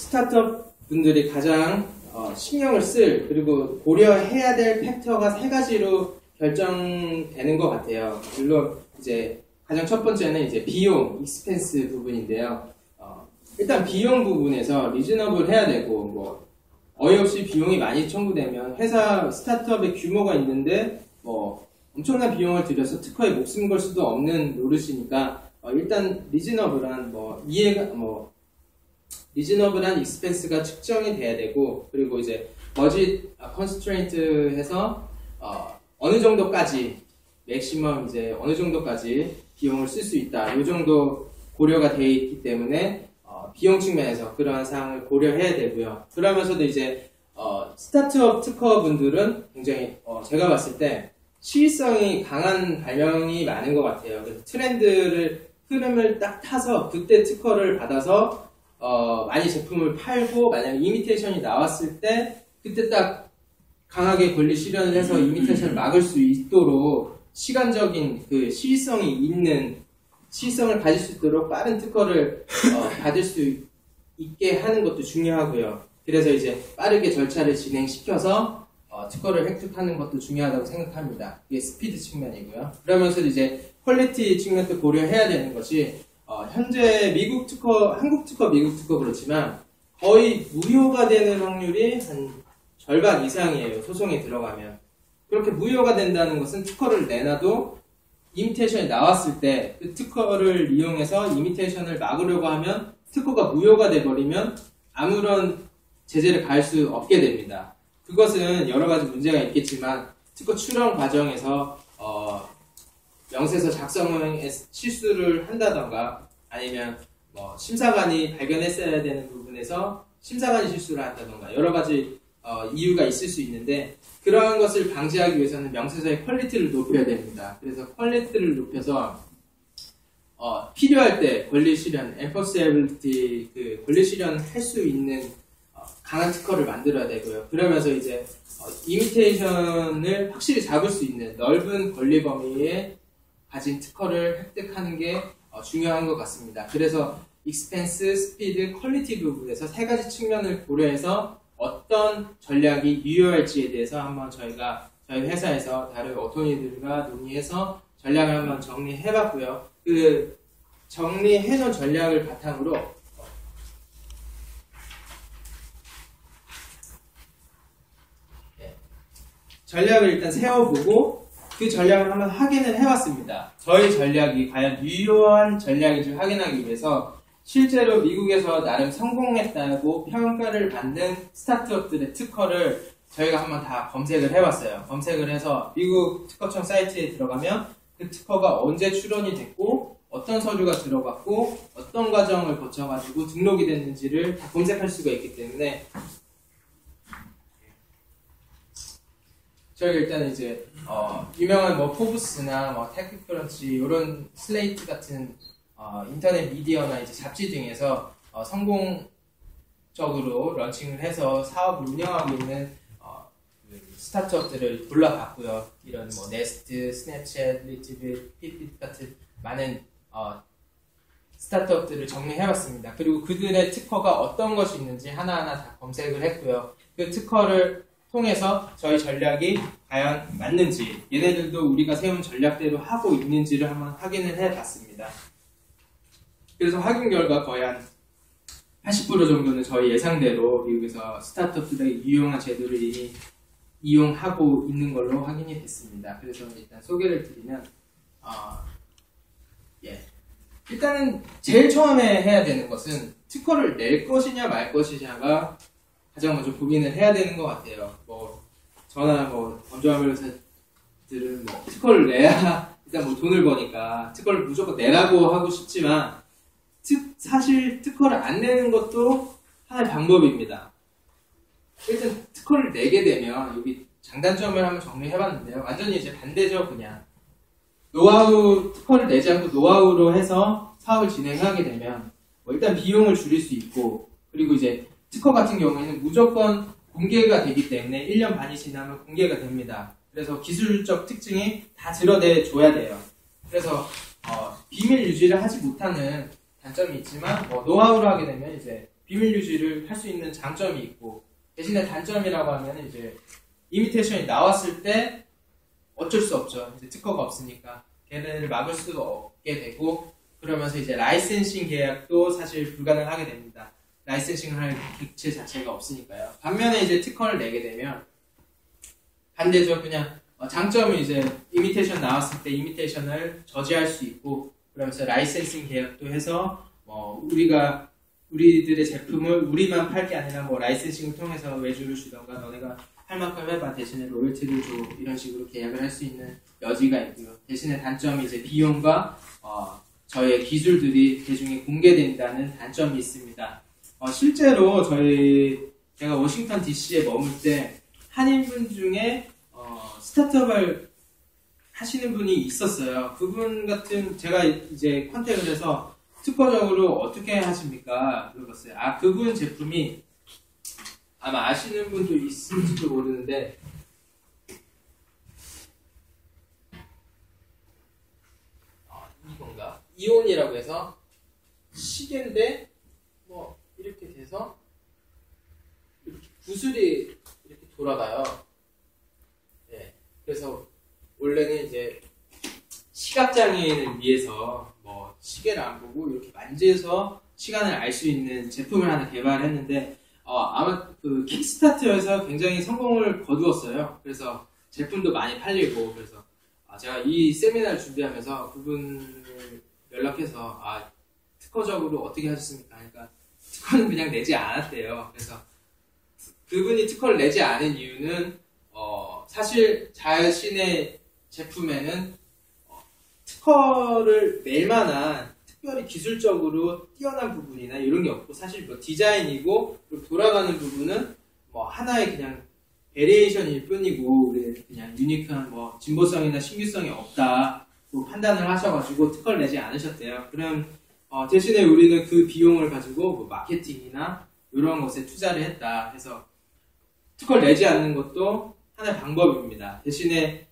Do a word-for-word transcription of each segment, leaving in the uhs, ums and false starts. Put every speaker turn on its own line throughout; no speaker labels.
스타트업 분들이 가장 어, 신경을 쓸 그리고 고려해야 될 팩터가 세 가지로 결정되는 것 같아요. 물론 이제 가장 첫 번째는 이제 비용, 익스펜스 부분인데요. 어, 일단 비용 부분에서 리즈너블 해야 되고 뭐 어이없이 비용이 많이 청구되면 회사 스타트업의 규모가 있는데 뭐 엄청난 비용을 들여서 특허에 목숨 걸 수도 없는 노릇이니까 어, 일단 리즈너블한 뭐 이해가 뭐 리즈너블한 익스펜스가 측정이 돼야 되고 그리고 이제 버짓 컨스트레인트 해서 어, 어느 정도까지 맥시멈 이제 어느 정도까지 비용을 쓸 수 있다. 이 정도 고려가 되어 있기 때문에 어, 비용 측면에서 그러한 사항을 고려해야 되고요. 그러면서도 이제 어, 스타트업 특허분들은 굉장히 어, 제가 봤을 때 시의성이 강한 발명이 많은 것 같아요. 그래서 트렌드를 흐름을 딱 타서 그때 특허를 받아서 어, 많이 제품을 팔고 만약에 이미테이션이 나왔을 때 그때 딱 강하게 권리 실현을 해서 이미테이션을 막을 수 있도록 시간적인 그 시의성이 있는 시의성을 가질 수 있도록 빠른 특허를 어, 받을 수 있게 하는 것도 중요하고요. 그래서 이제 빠르게 절차를 진행시켜서 어, 특허를 획득하는 것도 중요하다고 생각합니다. 이게 스피드 측면이고요. 그러면서 이제 퀄리티 측면도 고려해야 되는 것이 어, 현재 미국 특허, 한국 특허, 미국 특허 그렇지만 거의 무효가 되는 확률이 한 절반 이상이에요. 소송에 들어가면. 그렇게 무효가 된다는 것은 특허를 내놔도 이미테이션이 나왔을 때 그 특허를 이용해서 이미테이션을 막으려고 하면 특허가 무효가 돼버리면 아무런 제재를 가할 수 없게 됩니다. 그것은 여러 가지 문제가 있겠지만 특허 출원 과정에서 어, 명세서 작성에 실수를 한다던가 아니면 뭐 심사관이 발견했어야 되는 부분에서 심사관이 실수를 한다던가 여러 가지 어, 이유가 있을 수 있는데 그러한 것을 방지하기 위해서는 명세서의 퀄리티를 높여야 됩니다. 그래서 퀄리티를 높여서 어, 필요할 때 권리 실현, enforceability 그 권리 실현 할 수 있는 어, 강한 특허를 만들어야 되고요. 그러면서 이제 어, 이미테이션을 확실히 잡을 수 있는 넓은 권리 범위에 가진 특허를 획득하는 게 어, 중요한 것 같습니다. 그래서 익스펜스, 스피드, 퀄리티 부분에서 세 가지 측면을 고려해서 어떤 전략이 유효할지에 대해서 한번 저희가 저희 회사에서 다른 어토니들과 논의해서 전략을 한번 정리해봤고요. 그 정리해놓은 전략을 바탕으로 네. 전략을 일단 세워보고 그 전략을 한번 확인을 해봤습니다. 저희 전략이 과연 유효한 전략인지 확인하기 위해서 실제로 미국에서 나름 성공했다고 평가를 받는 스타트업들의 특허를 저희가 한번 다 검색을 해봤어요. 검색을 해서 미국 특허청 사이트에 들어가면 그 특허가 언제 출원이 됐고 어떤 서류가 들어갔고 어떤 과정을 거쳐가지고 등록이 됐는지를 다 검색할 수가 있기 때문에 저희가 일단 이제 어, 유명한 뭐 포브스나 뭐 테크크런치 이런 슬레이트 같은 어, 인터넷 미디어나 이제 잡지 등에서 어, 성공적으로 런칭을 해서 사업을 운영하고 있는 어, 그 스타트업들을 골라봤고요. 이런 뭐 네스트, 스냅챗, 리트빗, 핏빗 같은 많은 어, 스타트업들을 정리해봤습니다. 그리고 그들의 특허가 어떤 것이 있는지 하나하나 다 검색을 했고요. 그 특허를 통해서 저희 전략이 과연 맞는지 얘네들도 우리가 세운 전략대로 하고 있는지를 한번 확인을 해봤습니다. 그래서 확인 결과 거의 한 팔십 퍼센트 정도는 저희 예상대로 미국에서 스타트업들의 유용한 제도를 이미 이용하고 있는 걸로 확인이 됐습니다. 그래서 일단 소개를 드리면 어, 예. 일단은 제일 처음에 해야 되는 것은 특허를 낼 것이냐 말 것이냐가 가장 먼저 고민을 해야 되는 것 같아요. 뭐 저나 뭐 권조한 변호사들은 뭐 특허를 내야 일단 뭐 돈을 버니까 특허를 무조건 내라고 하고 싶지만 특, 사실 특허를 안 내는 것도 하나의 방법입니다. 일단 특허를 내게 되면 여기 장단점을 한번 정리해봤는데요. 완전히 이제 반대죠. 그냥 노하우 특허를 내지 않고 노하우로 해서 사업을 진행하게 되면 뭐 일단 비용을 줄일 수 있고 그리고 이제 특허 같은 경우에는 무조건 공개가 되기 때문에 일 년 반이 지나면 공개가 됩니다. 그래서 기술적 특징이 다 드러내줘야 돼요. 그래서 어, 비밀 유지를 하지 못하는 단점이 있지만 뭐 노하우로 하게 되면 이제 비밀 유지를 할 수 있는 장점이 있고, 대신에 단점이라고 하면 이제 이미테이션이 나왔을 때 어쩔 수 없죠. 이제 특허가 없으니까 걔네를 막을 수도 없게 되고, 그러면서 이제 라이센싱 계약도 사실 불가능하게 됩니다. 라이센싱을 할 객체 자체가 없으니까요. 반면에 이제 특허를 내게 되면 반대죠. 그냥 장점은 이제 이미테이션 나왔을 때 이미테이션을 저지할 수 있고, 그러면서 라이센싱 계약도 해서 뭐 우리가 우리들의 제품을 우리만 팔 게 아니라 뭐 라이센싱을 통해서 외주를 주던가 너네가 할 만큼 해봐 대신에 로열티를 줘 이런 식으로 계약을 할 수 있는 여지가 있고요. 대신에 단점이 이제 비용과 어, 저의 기술들이 대중에 공개된다는 단점이 있습니다. 어, 실제로 저희 제가 워싱턴 디씨에 머물 때 한인분 중에 어, 스타트업을 하시는 분이 있었어요. 그분 같은 제가 이제 컨택을 해서 특허적으로 어떻게 하십니까? 물어봤어요. 아, 그분 제품이 아마 아시는 분도 있을지도 모르는데 어, 이건가? 이온이라고 해서 시계인데 뭐 이렇게 돼서 이렇게 구슬이 이렇게 돌아가요. 네, 그래서 원래는 이제 시각장애인을 위해서 뭐 시계를 안 보고 이렇게 만져서 시간을 알 수 있는 제품을 하나 개발했는데 어, 아마 그 킥스타트에서 굉장히 성공을 거두었어요. 그래서 제품도 많이 팔리고 그래서 아, 제가 이 세미나를 준비하면서 그분을 연락해서 아, 특허적으로 어떻게 하셨습니까? 그러니까 특허는 그냥 내지 않았대요. 그래서 그분이 특허를 내지 않은 이유는 어, 사실 자신의 제품에는 어, 특허를 낼 만한 특별히 기술적으로 뛰어난 부분이나 이런 게 없고 사실 뭐 디자인이고 돌아가는 부분은 뭐 하나의 그냥 베리에이션일 뿐이고 우리 그냥 유니크한 뭐 진보성이나 신규성이 없다고 판단을 하셔가지고 특허를 내지 않으셨대요. 그럼 어, 대신에 우리는 그 비용을 가지고 뭐 마케팅이나 이런 것에 투자를 했다 해서 특허를 내지 않는 것도 하나의 방법입니다. 대신에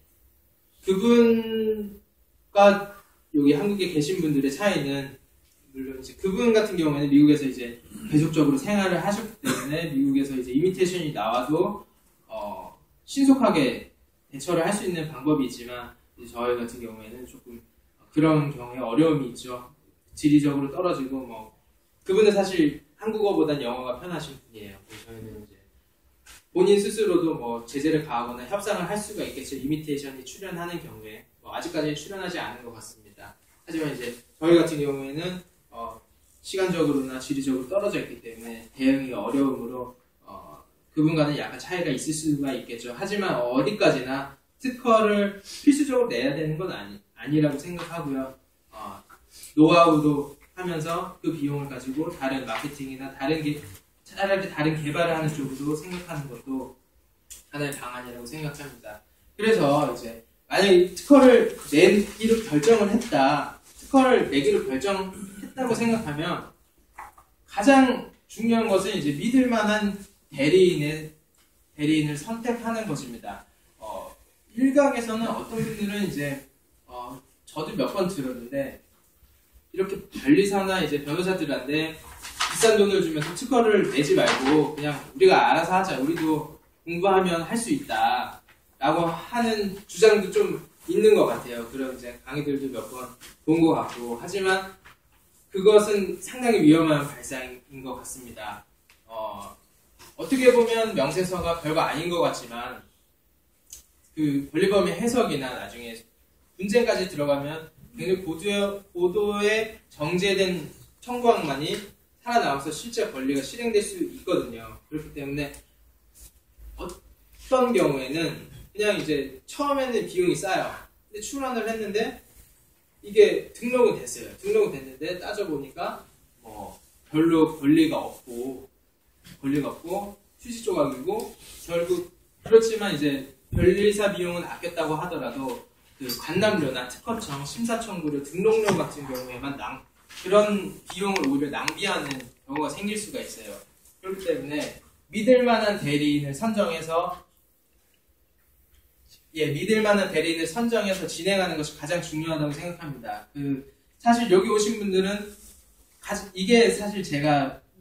그분과 여기 한국에 계신 분들의 차이는 물론 이제 그분 같은 경우에는 미국에서 이제 계속적으로 생활을 하셨기 때문에 미국에서 이제 이미테이션이 나와도 어, 신속하게 대처를 할 수 있는 방법이 있지만 이제 저희 같은 경우에는 조금 그런 경우에 어려움이 있죠. 지리적으로 떨어지고 뭐 그분은 사실 한국어보단 영어가 편하신 분이에요. 저희는 이제 본인 스스로도 뭐 제재를 가하거나 협상을 할 수가 있겠죠. 이미테이션이 출연하는 경우에 뭐 아직까지 출연하지 않은 것 같습니다. 하지만 이제 저희 같은 경우에는 어 시간적으로나 지리적으로 떨어져 있기 때문에 대응이 어려움으로 어 그분과는 약간 차이가 있을 수가 있겠죠. 하지만 어디까지나 특허를 필수적으로 내야 되는 건 아니, 아니라고 생각하고요. 어 노하우도 하면서 그 비용을 가지고 다른 마케팅이나 다른 게 차라리 다른 개발을 하는 쪽으로 생각하는 것도 하나의 방안이라고 생각합니다. 그래서 이제 만약에 특허를 내기로 결정을 했다, 특허를 내기로 결정했다고 생각하면 가장 중요한 것은 이제 믿을 만한 대리인의 대리인을 선택하는 것입니다. 어, 일각에서는 어떤 분들은 이제 어, 저도 몇 번 들었는데 이렇게 변리사나 이제 변호사들한테 비싼 돈을 주면서 특허를 내지 말고 그냥 우리가 알아서 하자. 우리도 공부하면 할 수 있다. 라고 하는 주장도 좀 있는 것 같아요. 그런 이제 강의들도 몇 번 본 것 같고. 하지만 그것은 상당히 위험한 발상인 것 같습니다. 어, 어떻게 보면 명세서가 별거 아닌 것 같지만 그 권리범의 해석이나 나중에 문제까지 들어가면 굉장히 고도의, 고도의 정제된 청구항만이 살아나와서 실제 권리가 실행될 수 있거든요. 그렇기 때문에 어떤 경우에는 그냥 이제 처음에는 비용이 싸요. 근데 출원을 했는데 이게 등록은 됐어요. 등록은 됐는데 따져보니까 뭐 별로 권리가 없고 권리가 없고 휴지 조각이고 결국 그렇지만 이제 변리사 비용은 아꼈다고 하더라도 그 관람료나 특허청, 심사청구료, 등록료 같은 경우에만 낭 그런 비용을 오히려 낭비하는 경우가 생길 수가 있어요. 그렇기 때문에 믿을 만한 대리인을 선정해서 예, 믿을 만한 대리인을 선정해서 진행하는 것이 가장 중요하다고 생각합니다. 그 사실 여기 오신 분들은 가, 이게 사실 제가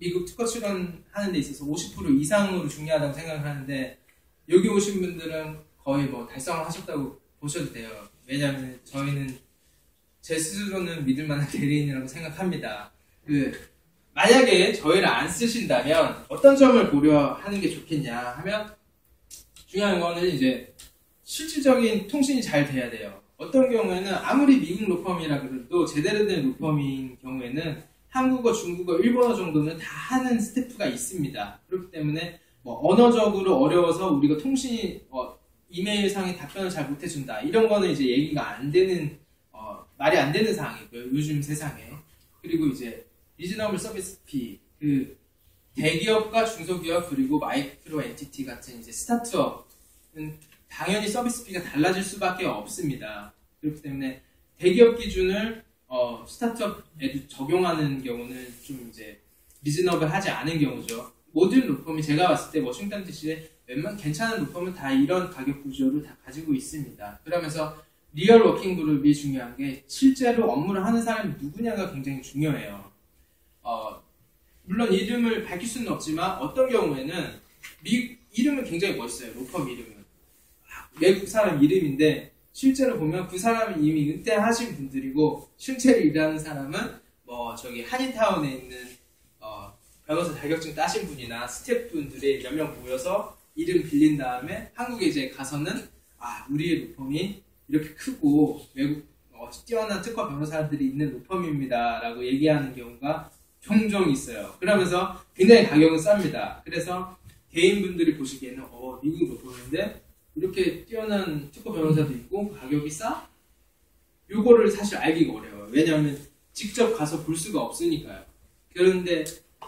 미국 특허 출원하는 데 있어서 오십 퍼센트 이상으로 중요하다고 생각을 하는데 여기 오신 분들은 거의 뭐 달성을 하셨다고 보셔도 돼요. 왜냐하면 저희는 제 스스로는 믿을 만한 대리인이라고 생각합니다. 그 만약에 저희를 안 쓰신다면 어떤 점을 고려하는 게 좋겠냐 하면 중요한 거는 이제 실질적인 통신이 잘 돼야 돼요. 어떤 경우에는 아무리 미국 로펌이라 그래도 제대로 된 로펌인 경우에는 한국어, 중국어, 일본어 정도는 다 하는 스태프가 있습니다. 그렇기 때문에 뭐 언어적으로 어려워서 우리가 통신이 어, 이메일상에 답변을 잘 못해준다 이런 거는 이제 얘기가 안 되는 어, 말이 안 되는 상황이고요. 요즘 세상에. 그리고 이제 리즈너블 서비스 피, 그 대기업과 중소기업 그리고 마이크로 엔티티 같은 이제 스타트업은 당연히 서비스 피가 달라질 수밖에 없습니다. 그렇기 때문에 대기업 기준을 어, 스타트업에도 적용하는 경우는 좀 이제 리즈너블 하지 않은 경우죠. 모든 로펌이 제가 봤을 때 워싱턴 디씨에 웬만 괜찮은 로펌은 다 이런 가격 구조를 다 가지고 있습니다. 그러면서 리얼 워킹 그룹이 중요한 게 실제로 업무를 하는 사람이 누구냐가 굉장히 중요해요. 어, 물론 이름을 밝힐 수는 없지만 어떤 경우에는 미, 이름은 굉장히 멋있어요. 로펌 이름은. 외국 사람 이름인데 실제로 보면 그 사람은 이미 은퇴하신 분들이고 실제로 일하는 사람은 뭐 저기 한인타운에 있는 어, 변호사 자격증 따신 분이나 스태프분들이 몇 명 모여서 이름 빌린 다음에 한국에 이제 가서는 아 우리의 로펌이 이렇게 크고 외국 어, 뛰어난 특허 변호사들이 있는 로펌입니다 라고 얘기하는 경우가 종종 있어요. 그러면서 굉장히 가격은 쌉니다. 그래서 개인분들이 보시기에는 어 미국 로펌인데 이렇게 뛰어난 특허 변호사도 있고 가격이 싸? 요거를 사실 알기가 어려워요. 왜냐하면 직접 가서 볼 수가 없으니까요. 그런데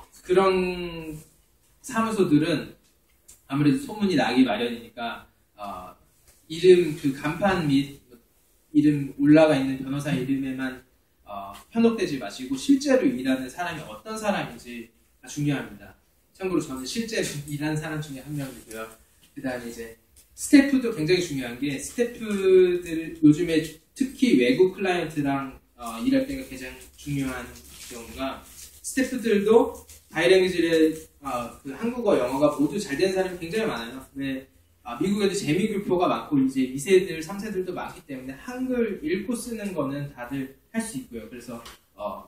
그런 사무소들은 아무래도 소문이 나기 마련이니까 어, 이름 그 간판 및 이름 올라가 있는 변호사 이름에만 어, 현혹되지 마시고 실제로 일하는 사람이 어떤 사람인지가 중요합니다. 참고로 저는 실제로 일하는 사람 중에 한 명이고요. 그 다음에 이제 스태프도 굉장히 중요한 게 스태프들 요즘에 특히 외국 클라이언트랑 어, 일할 때가 가장 중요한 경우가 스태프들도 바이랭귀지의 어, 그 한국어, 영어가 모두 잘 되는 사람이 굉장히 많아요. 왜 아, 미국에도 재미교포가 많고 이제 이 세들, 삼 세들도 많기 때문에 한글 읽고 쓰는 거는 다들 할 수 있고요. 그래서 어,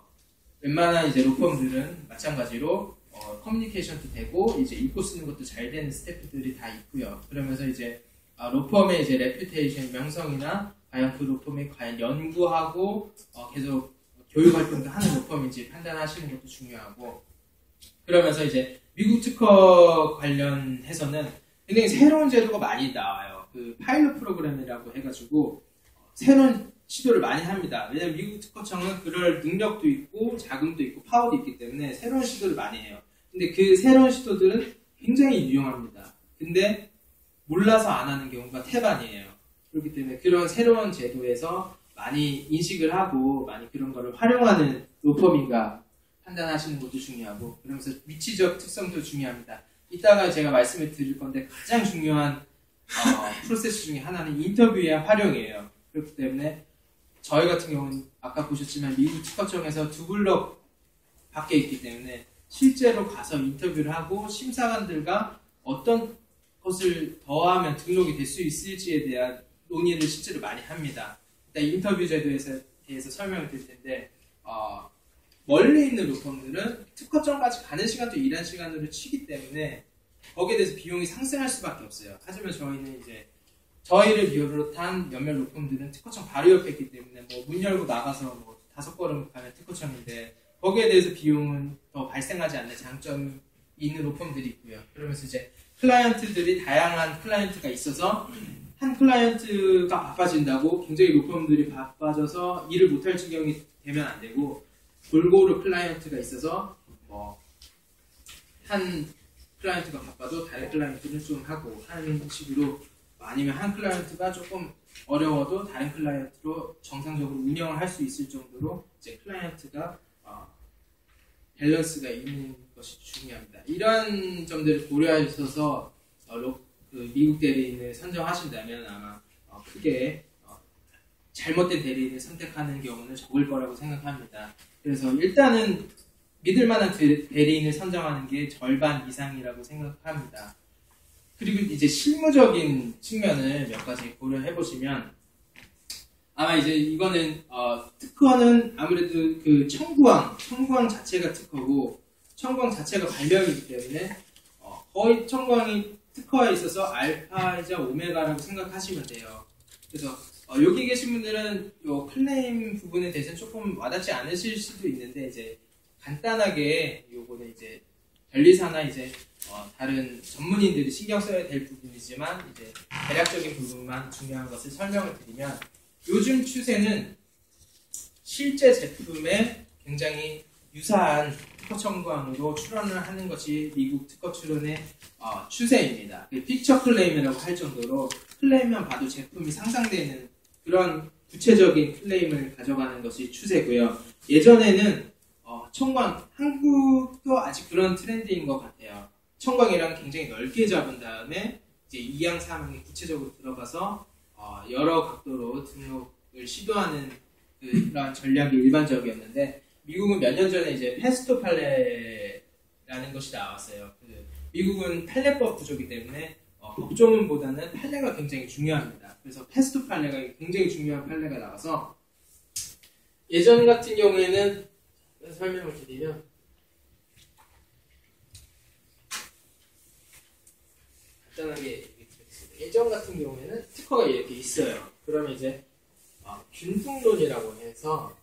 웬만한 이제 로펌들은 마찬가지로 어, 커뮤니케이션도 되고 이제 읽고 쓰는 것도 잘 되는 스태프들이 다 있고요. 그러면서 이제 아, 로펌의 이제 레퓨테이션 명성이나 과연 그 로펌이 과연 연구하고 어, 계속 교육 활동도 하는 로펌인지 판단하시는 것도 중요하고 그러면서 이제 미국 특허 관련해서는 굉장히 새로운 제도가 많이 나와요. 그 파일럿 프로그램이라고 해가지고 새로운 시도를 많이 합니다. 왜냐면 미국 특허청은 그럴 능력도 있고 자금도 있고 파워도 있기 때문에 새로운 시도를 많이 해요. 근데 그 새로운 시도들은 굉장히 유용합니다. 근데 몰라서 안 하는 경우가 태반이에요. 그렇기 때문에 그런 새로운 제도에서 많이 인식을 하고 많이 그런 거를 활용하는 로펌인가 판단하시는 것도 중요하고 그러면서 위치적 특성도 중요합니다. 이따가 제가 말씀을 드릴 건데 가장 중요한 어, 프로세스 중에 하나는 인터뷰의 활용이에요. 그렇기 때문에 저희 같은 경우는 아까 보셨지만 미국 특허청에서 두 블럭 밖에 있기 때문에 실제로 가서 인터뷰를 하고 심사관들과 어떤 것을 더하면 등록이 될 수 있을지에 대한 논의를 실제로 많이 합니다. 일단 인터뷰 제도에 대해서 설명을 드릴 텐데 어, 멀리 있는 로펌들은 특허청까지 가는 시간도 일한 시간으로 치기 때문에 거기에 대해서 비용이 상승할 수밖에 없어요. 하지만 저희는 이제 저희를 비롯한 몇몇 로펌들은 특허청 바로 옆에 있기 때문에 뭐 문 열고 나가서 뭐 다섯 걸음 가면 특허청인데 거기에 대해서 비용은 더 발생하지 않는 장점이 있는 로펌들이 있고요. 그러면서 이제 클라이언트들이 다양한 클라이언트가 있어서 한 클라이언트가 바빠진다고 굉장히 로펌들이 바빠져서 일을 못할 지경이 되면 안 되고 골고루 클라이언트가 있어서 뭐 한 클라이언트가 바빠도 다른 클라이언트는 좀 하고 하는 식으로 아니면 한 클라이언트가 조금 어려워도 다른 클라이언트로 정상적으로 운영을 할 수 있을 정도로 이제 클라이언트가 어, 밸런스가 있는 것이 중요합니다. 이런 점들을 고려하셔서 어, 로, 그 미국 대리인을 선정하신다면 아마 어, 크게 어, 잘못된 대리인을 선택하는 경우는 적을 거라고 생각합니다. 그래서 일단은 믿을 만한 대리인을 선정하는 게 절반 이상이라고 생각합니다. 그리고 이제 실무적인 측면을 몇 가지 고려해 보시면 아마 이제 이거는 어, 특허는 아무래도 그 청구항, 청구항 자체가 특허고 청구항 자체가 발명이기 때문에 어, 거의 청구항이 특허에 있어서 알파이자 오메가라고 생각하시면 돼요. 그래서 어, 여기 계신 분들은 요 클레임 부분에 대해서 조금 와닿지 않으실 수도 있는데 이제 간단하게 요거는 이제 변리사나 이제 어, 다른 전문인들이 신경 써야 될 부분이지만 이제 대략적인 부분만 중요한 것을 설명을 드리면 요즘 추세는 실제 제품에 굉장히 유사한 특허 청구항으로 출원을 하는 것이 미국 특허 출원의 어, 추세입니다. 픽처 클레임이라고 할 정도로 클레임만 봐도 제품이 상상되는 그런 구체적인 클레임을 가져가는 것이 추세고요. 예전에는 어, 청광, 한국도 아직 그런 트렌드인 것 같아요. 청광이랑 굉장히 넓게 잡은 다음에 이제 이항 삼항에 구체적으로 들어가서 어, 여러 각도로 등록을 시도하는 그런 전략이 일반적이었는데 미국은 몇 년 전에 이제 패스토 판례라는 것이 나왔어요. 그 미국은 판례법 구조이기 때문에 어, 법조문보다는 판례가 굉장히 중요합니다. 그래서 패스토 판례가 굉장히 중요한 판례가 나와서 예전 같은 경우에는 설명을 드리면 간단하게 예전 같은 경우에는 특허가 이렇게 있어요. 그러면 이제 어, 균등론이라고 해서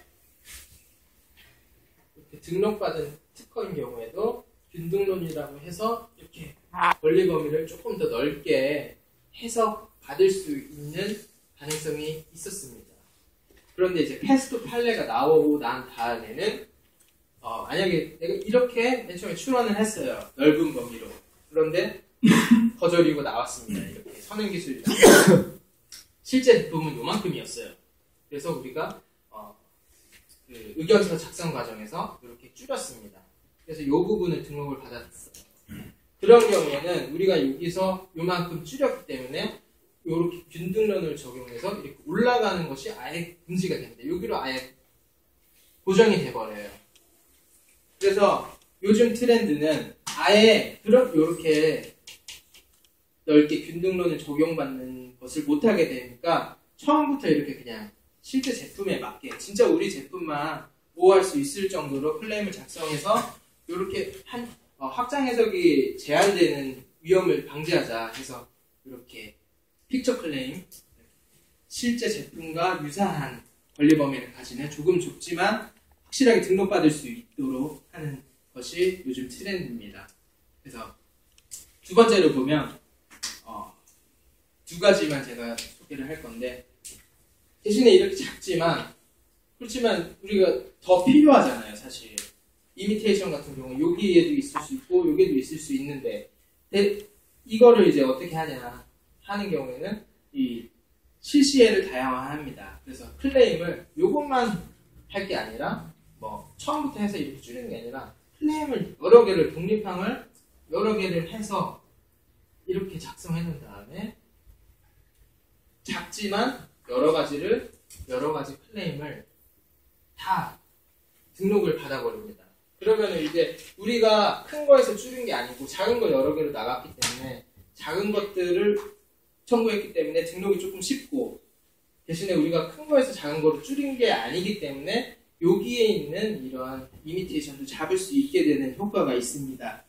이렇게 등록받은 특허인 경우에도 균등론이라고 해서 이렇게 권리 범위를 조금 더 넓게 해석받을 수 있는 가능성이 있었습니다. 그런데 이제 패스토 판례가 나오고 난 다음에는 어, 만약에 내가 이렇게 맨 처음에 출원을 했어요. 넓은 범위로. 그런데 거절이고 나왔습니다. 이렇게 선행기술이 나왔어요. 실제 제품은 요만큼이었어요. 그래서 우리가 어, 그 의견서 작성 과정에서 이렇게 줄였습니다. 그래서 이 부분을 등록을 받았어요. 그런 경우에는 우리가 여기서 요만큼 줄였기 때문에 이렇게 균등론을 적용해서 이렇게 올라가는 것이 아예 금지가 됩니다. 여기로 아예 고정이 돼버려요. 그래서 요즘 트렌드는 아예 그런 이렇게 넓게 균등론을 적용받는 것을 못하게 되니까 처음부터 이렇게 그냥 실제 제품에 맞게 진짜 우리 제품만 보호할 수 있을 정도로 클레임을 작성해서 이렇게 한 어, 확장 해석이 제한되는 위험을 방지하자 해서 이렇게 픽처 클레임, 실제 제품과 유사한 권리 범위를 가지는 조금 좁지만 확실하게 등록받을 수 있도록 하는 것이 요즘 트렌드입니다. 그래서 두 번째로 보면 어, 두 가지만 제가 소개를 할 건데 대신에 이렇게 작지만 그렇지만 우리가 더 필요하잖아요. 사실 이미테이션 같은 경우 여기에도 있을 수 있고 여기에도 있을 수 있는데 이거를 이제 어떻게 하냐 하는 경우에는 이 실시에를 다양화합니다. 그래서 클레임을 요것만 할 게 아니라 뭐 처음부터 해서 이렇게 줄이는 게 아니라 클레임을 여러 개를 독립항을 여러 개를 해서 이렇게 작성해 놓은 다음에 작지만 여러 가지를 여러 가지 클레임을 다 등록을 받아버립니다. 그러면 이제 우리가 큰 거에서 줄인 게 아니고 작은 거 여러 개로 나갔기 때문에 작은 것들을 청구했기 때문에 등록이 조금 쉽고 대신에 우리가 큰 거에서 작은 거로 줄인 게 아니기 때문에 여기에 있는 이러한 이미테이션도 잡을 수 있게 되는 효과가 있습니다.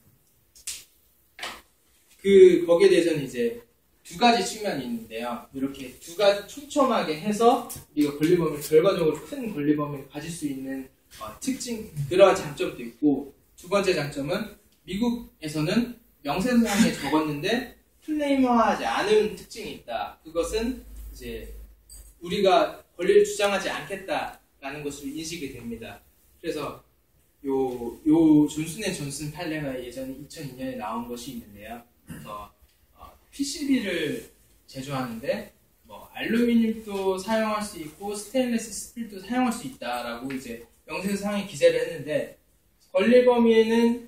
그 거기에 대해서는 이제 두 가지 측면이 있는데요. 이렇게 두 가지 촘촘하게 해서 우리가 권리범위를 결과적으로 큰 권리범위를 가질 수 있는 어, 특징, 그러한 장점도 있고 두 번째 장점은 미국에서는 명세서상에 적었는데 클레임화하지 않은 특징이 있다. 그것은 이제 우리가 권리를 주장하지 않겠다라는 것을 인식이 됩니다. 그래서 요, 요 존슨 앤 존슨 판례가 예전에 이천이 년에 나온 것이 있는데요. 그래서 어, 피씨비를 제조하는데 뭐 알루미늄도 사용할 수 있고 스테인리스 스틸도 사용할 수 있다라고 이제 명세서상에 기재를 했는데 권리 범위에는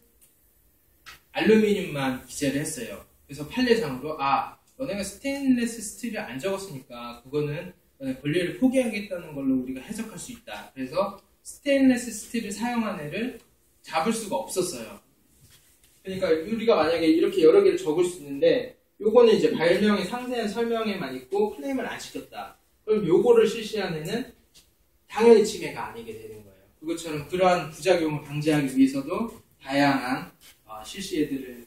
알루미늄만 기재를 했어요. 그래서 판례상으로 아 너네가 스테인리스 스틸을 안 적었으니까 그거는 너네 권리를 포기하겠다는 걸로 우리가 해석할 수 있다. 그래서 스테인레스 스틸을 사용한 애를 잡을 수가 없었어요. 그러니까 우리가 만약에 이렇게 여러 개를 적을 수 있는데 요거는 이제 발명의 상세한 설명에만 있고 클레임을 안 시켰다. 그럼 요거를 실시한 애는 당연히 침해가 아니게 되는 거예요. 그것처럼 그러한 부작용을 방지하기 위해서도 다양한 어, 실시애들을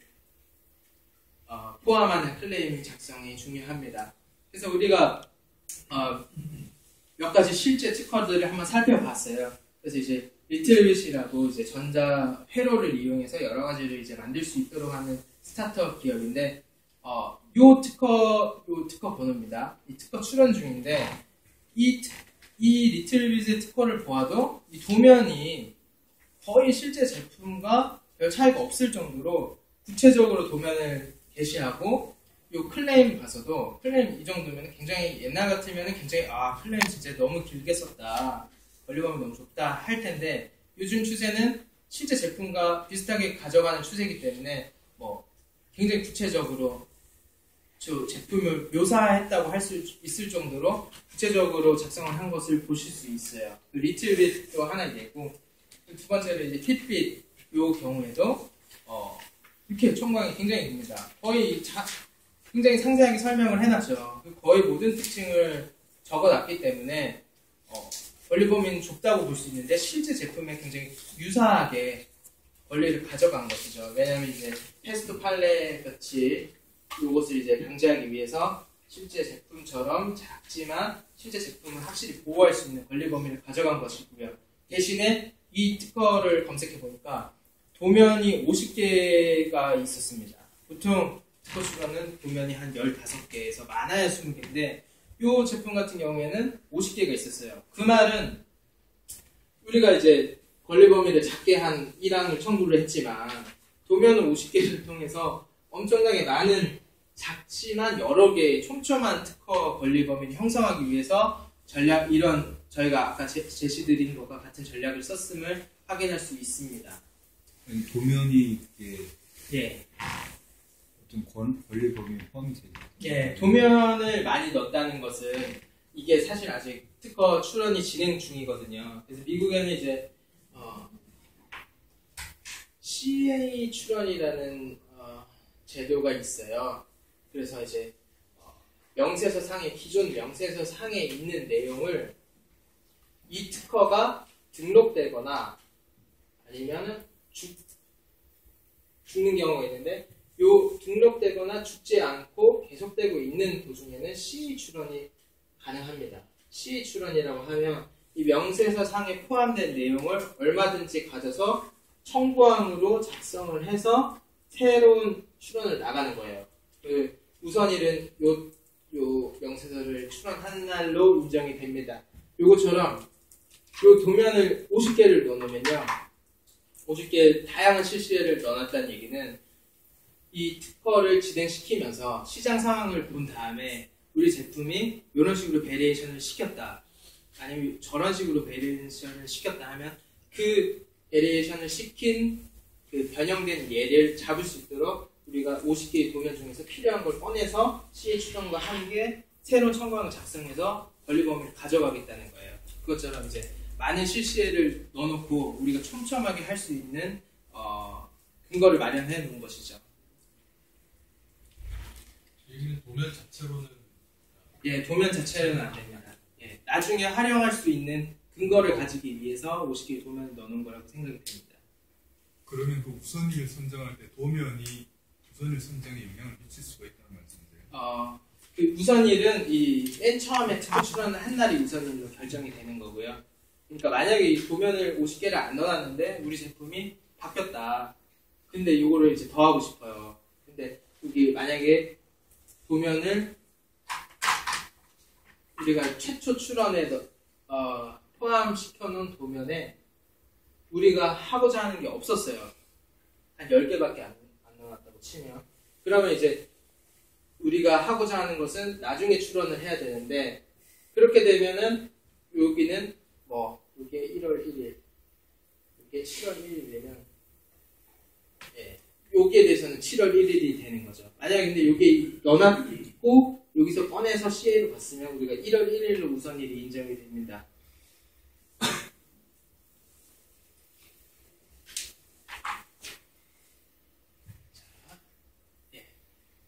어, 포함하는 클레임 작성이 중요합니다. 그래서 우리가 어, 몇 가지 실제 특허들을 한번 살펴봤어요. 그래서 이제 리틀빗이라고 이제 전자 회로를 이용해서 여러 가지를 이제 만들 수 있도록 하는 스타트업 기업인데, 어, 요 특허, 요 특허 번호입니다. 이 특허 출원 중인데, 이, 이 리틀빗의 특허를 보아도 이 도면이 거의 실제 제품과 별 차이가 없을 정도로 구체적으로 도면을 게시하고, 요 클레임 봐서도 클레임 이 정도면 굉장히 옛날 같으면 굉장히 아 클레임 진짜 너무 길게 썼다, 권리감이 너무 좁다 할 텐데, 요즘 추세는 실제 제품과 비슷하게 가져가는 추세이기 때문에 뭐 굉장히 구체적으로 저 제품을 묘사했다고 할 수 있을 정도로 구체적으로 작성을 한 것을 보실 수 있어요. 그 리틀빗도 하나 되고, 두 번째로 이제 핏빗 요 경우에도 어 이렇게 총광이 굉장히 깁니다. 거의 자, 굉장히 상세하게 설명을 해놨죠. 거의 모든 특징을 적어놨기 때문에 어, 권리 범위는 좁다고 볼 수 있는데 실제 제품에 굉장히 유사하게 권리를 가져간 것이죠. 왜냐하면 이제 패스트 판례 같이 이것을 이제 방지하기 위해서 실제 제품처럼 작지만 실제 제품을 확실히 보호할 수 있는 권리 범위를 가져간 것이고요. 대신에 이 특허를 검색해 보니까 도면이 오십 개가 있었습니다. 보통 특허 출원은 도면이 한 열다섯 개에서 많아야 이십 개인데 이 제품 같은 경우에는 오십 개가 있었어요. 그 말은 우리가 이제 권리 범위를 작게 한 일 항을 청구를 했지만 도면을 오십 개를 통해서 엄청나게 많은 작지만 여러 개의 촘촘한 특허 권리 범위를 형성하기 위해서 전략, 이런 저희가 아까 제, 제시드린 것과 같은 전략을 썼음을 확인할 수 있습니다.
도면이 이게
예.
어떤 권, 권리 범위에 포함이 되죠.
예, 도면을 많이 넣었다는 것은 이게 사실 아직 특허 출원이 진행 중이거든요. 그래서 미국에는 이제 어, 씨에이 출원이라는 어, 제도가 있어요. 그래서 이제 어, 명세서 상에 기존 명세서 상에 있는 내용을 이 특허가 등록되거나 아니면은 죽, 죽는 경우가 있는데, 요 등록되거나 죽지 않고 계속되고 있는 도중에는 씨이 출원이 가능합니다. 씨이 출원이라고 하면 이 명세서 상에 포함된 내용을 얼마든지 가져서 청구항으로 작성을 해서 새로운 출원을 나가는 거예요. 그 우선일은 요, 요 명세서를 출원한 날로 인정이 됩니다. 요것처럼 요 도면을 오십 개를 넣어놓으면요, 오십 개 다양한 실시를 넣어놨다는 얘기는 이 특허를 진행시키면서 시장 상황을 본 다음에 우리 제품이 이런 식으로 베리에이션을 시켰다, 아니면 저런 식으로 베리에이션을 시켰다 하면 그 베리에이션을 시킨 그 변형된 예를 잡을 수 있도록 우리가 오십 개의 도면 중에서 필요한 걸 꺼내서 씨에이 출원과 함께 새로운 청구항을 작성해서 권리 범위를 가져가겠다는 거예요. 그것처럼 이제 많은 실시를 넣어놓고 우리가 촘촘하게 할 수 있는 어, 근거를 마련해 놓은 것이죠.
여기는 도면 자체로는
예, 도면 자체로는 안 됩니다. 예, 나중에 활용할 수 있는 근거를 가지기 위해서 오십 개의 도면을 넣어놓은 거라고 생각이 됩니다.
그러면 그 우선일 선정할 때 도면이 우선일 선정에 영향을 미칠 수가 있다는 말씀이세요?
어, 그 우선일은 이 맨 처음에 특허 출원을 한 날이 우선일로 결정이 되는 거고요. 그러니까 만약에 이 도면을 오십 개를 안 넣어놨는데 우리 제품이 바뀌었다. 근데 이거를 이제 더 하고 싶어요. 근데 여기 만약에 도면을 우리가 최초 출원에 어, 포함시켜 놓은 도면에 우리가 하고자 하는 게 없었어요. 한 열 개밖에 안, 안 넣어놨다고 치면. 그러면 이제 우리가 하고자 하는 것은 나중에 출원을 해야 되는데, 그렇게 되면은 여기는 뭐 이게 일월 일일, 이게 칠월 일일이면 예, 여기에 대해서는 칠월 일일이 되는 거죠. 만약에 근데 여기 넣어놨고 여기서 꺼내서 씨에이로 봤으면 우리가 일월 일일로 우선일이 인정이 됩니다.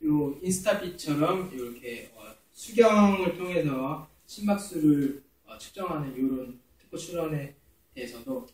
요 인스타빗처럼 이렇게 어, 수경을 통해서 심박수를 어, 측정하는 이런 특허 출원에 대해서도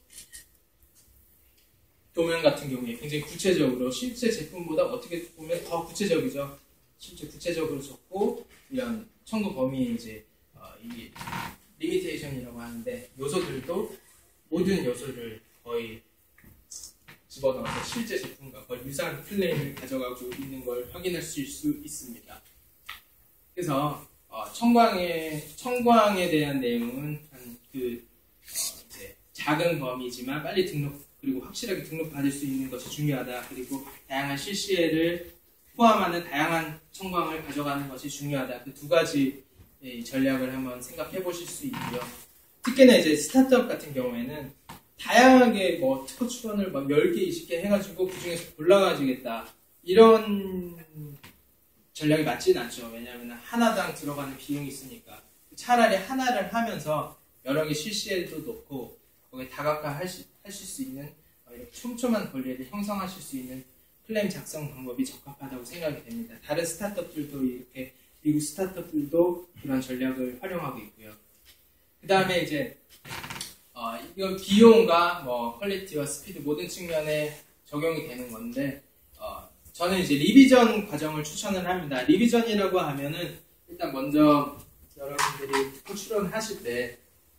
도면 같은 경우에 굉장히 구체적으로 실제 제품보다 어떻게 보면 더 구체적이죠. 실제 구체적으로 적고 이런 청구 범위에 이제 어, 이 리미테이션이라고 하는데 요소들도 모든 요소를 거의 집어넣어서 실제 제품과 거의 유사한 클레임을 가져가고 있는 걸 확인하실 수 있습니다. 그래서 어, 청광에 청광에 대한 내용은 한그 어, 이제 작은 범위지만 빨리 등록 그리고 확실하게 등록받을 수 있는 것이 중요하다. 그리고 다양한 실시에를 포함하는 다양한 청광을 가져가는 것이 중요하다. 그 두 가지 전략을 한번 생각해 보실 수 있고요. 특히나 이제 스타트업 같은 경우에는 다양하게 뭐 특허 출원을 막 열 개, 이십 개 해가지고 그 중에서 골라가지겠다. 이런 전략이 맞지는 않죠. 왜냐하면 하나당 들어가는 비용이 있으니까. 차라리 하나를 하면서 여러 개 실시에도 놓고 거기에 다각화하실 하실 수 있는 이렇게 촘촘한 권리를 형성하실 수 있는 클레임 작성 방법이 적합하다고 생각이 됩니다. 다른 스타트업들도 이렇게 미국 스타트업들도 그런 전략을 활용하고 있고요. 그 다음에 이제 어, 이건 비용과 뭐 퀄리티와 스피드 모든 측면에 적용이 되는 건데 어, 저는 이제 리비전 과정을 추천을 합니다. 리비전이라고 하면은 일단 먼저 여러분들이 특허 출원하실 때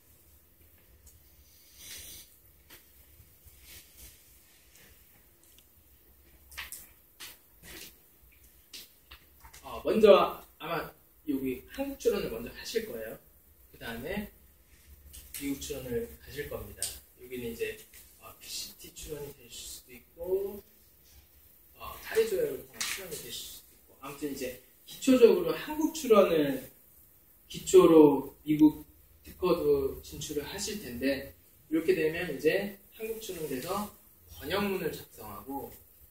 어, 먼저 아마 여기 한국 출원을 먼저 하실 거예요. 그 다음에 미국 출원을 가실 겁니다. 여기는 이제 어, 피씨티 출원이 되실 수도 있고 어, 파리 조약을 통한 출원이 되실 수도 있고 아무튼 이제 기초적으로 한국 출원을 기초로 미국 특허도 진출을 하실 텐데 이렇게 되면 이제 한국 출원돼서 번역문을 작성하고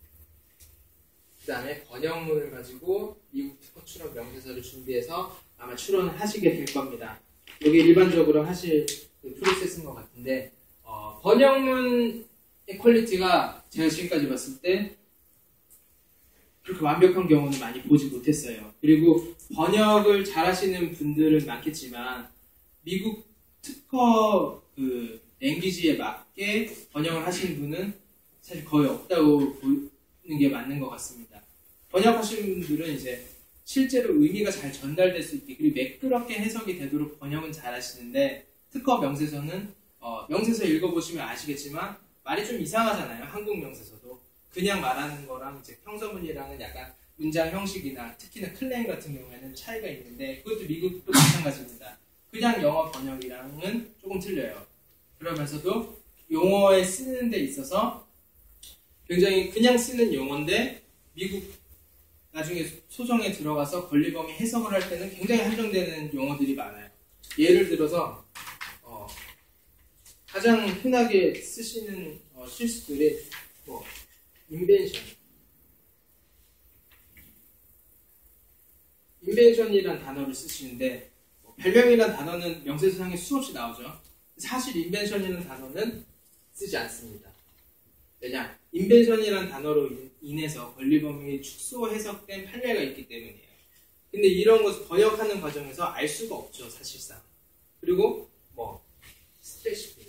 그 다음에 번역문을 가지고 미국 특허 출원 명세서를 준비해서 아마 출원을 하시게 될 겁니다. 이게 일반적으로 하실 그 프로세스인 것 같은데 어, 번역문의 퀄리티가 제가 지금까지 봤을 때 그렇게 완벽한 경우는 많이 보지 못했어요. 그리고 번역을 잘 하시는 분들은 많겠지만 미국 특허 그 랭귀지에 맞게 번역을 하시는 분은 사실 거의 없다고 보는 게 맞는 것 같습니다. 번역하시는 분들은 이제 실제로 의미가 잘 전달될 수 있게 그리고 매끄럽게 해석이 되도록 번역은 잘 하시는데 특허 명세서는 어, 명세서 읽어보시면 아시겠지만 말이 좀 이상하잖아요. 한국 명세서도 그냥 말하는 거랑 이제 평서문이랑은 약간 문장 형식이나 특히나 클레임 같은 경우에는 차이가 있는데 그것도 미국도 마찬가지입니다. 그냥 영어 번역이랑은 조금 틀려요. 그러면서도 용어에 쓰는 데 있어서 굉장히 그냥 쓰는 용어인데 미국 나중에 소정에 들어가서 권리범위 해석을 할 때는 굉장히 한정되는 용어들이 많아요. 예를 들어서 어, 가장 흔하게 쓰시는 어, 실수들이 뭐 인벤션 인벤션이란 단어를 쓰시는데 뭐, 발명이란 단어는 명세서상에 수없이 나오죠. 사실 인벤션이라는 단어는 쓰지 않습니다. 왜냐? 인벤션이라는 단어로 인해서 권리범위 축소 해석된 판례가 있기 때문이에요. 근데 이런 것을 번역하는 과정에서 알 수가 없죠, 사실상. 그리고 뭐 스페시픽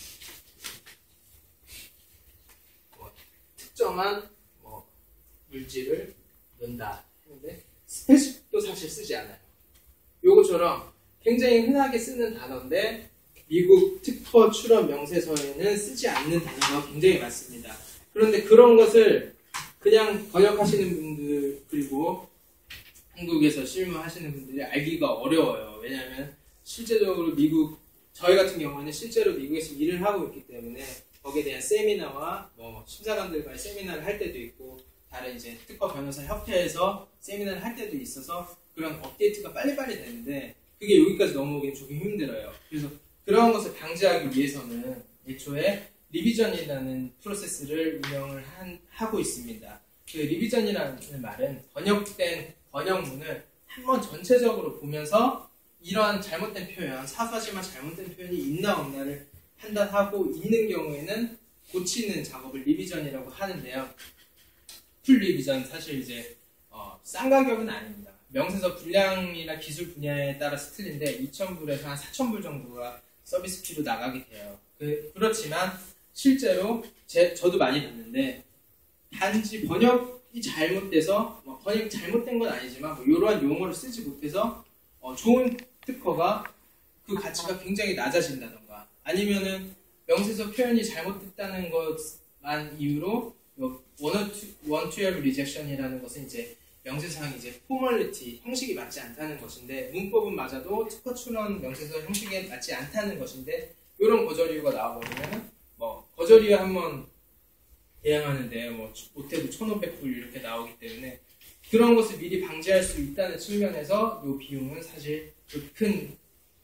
뭐 특정한 뭐 물질을 넣는다 했는데 스페시픽도 사실 쓰지 않아요. 요거처럼 굉장히 흔하게 쓰는 단어인데 미국 특허 출원 명세서에는 쓰지 않는 단어가 굉장히 많습니다. 그런데 그런 것을 그냥 번역하시는 분들 그리고 한국에서 실무하시는 분들이 알기가 어려워요. 왜냐하면 실제적으로 미국 저희 같은 경우는 실제로 미국에서 일을 하고 있기 때문에 거기에 대한 세미나와 뭐 심사관들과의 세미나를 할 때도 있고 다른 이제 특허 변호사 협회에서 세미나를 할 때도 있어서 그런 업데이트가 빨리빨리 되는데 그게 여기까지 넘어오기는 조금 힘들어요. 그래서 그런 것을 방지하기 위해서는 애초에 리비전이라는 프로세스를 운영을 한, 하고 있습니다. 그 리비전이라는 말은 번역된 번역문을 한번 전체적으로 보면서 이러한 잘못된 표현, 사소하지만 잘못된 표현이 있나 없나를 판단하고 있는 경우에는 고치는 작업을 리비전이라고 하는데요. 풀 리비전 사실 이제 어, 싼 가격은 아닙니다. 명세서 분량이나 기술 분야에 따라서 틀린데 이천 불에서 한 사천 불 정도가 서비스 피로 나가게 돼요. 그, 그렇지만 실제로 제, 저도 많이 봤는데 단지 번역이 잘못돼서 뭐 번역이 잘못된 건 아니지만 뭐 이러한 용어를 쓰지 못해서 어, 좋은 특허가 그 가치가 굉장히 낮아진다던가 아니면은 명세서 표현이 잘못됐다는 것만 이유로 원투얼 리젝션이라는 것은 이제 명세서상 이제 포멀리티 형식이 맞지 않다는 것인데 문법은 맞아도 특허 출원 명세서 형식에 맞지 않다는 것인데 이런 거절 이유가 나와버리면 뭐 거절 이유 한번 대항하는데 뭐 못해도 천오백 불 이렇게 나오기 때문에 그런 것을 미리 방지할 수 있다는 측면에서 이 비용은 사실 큰,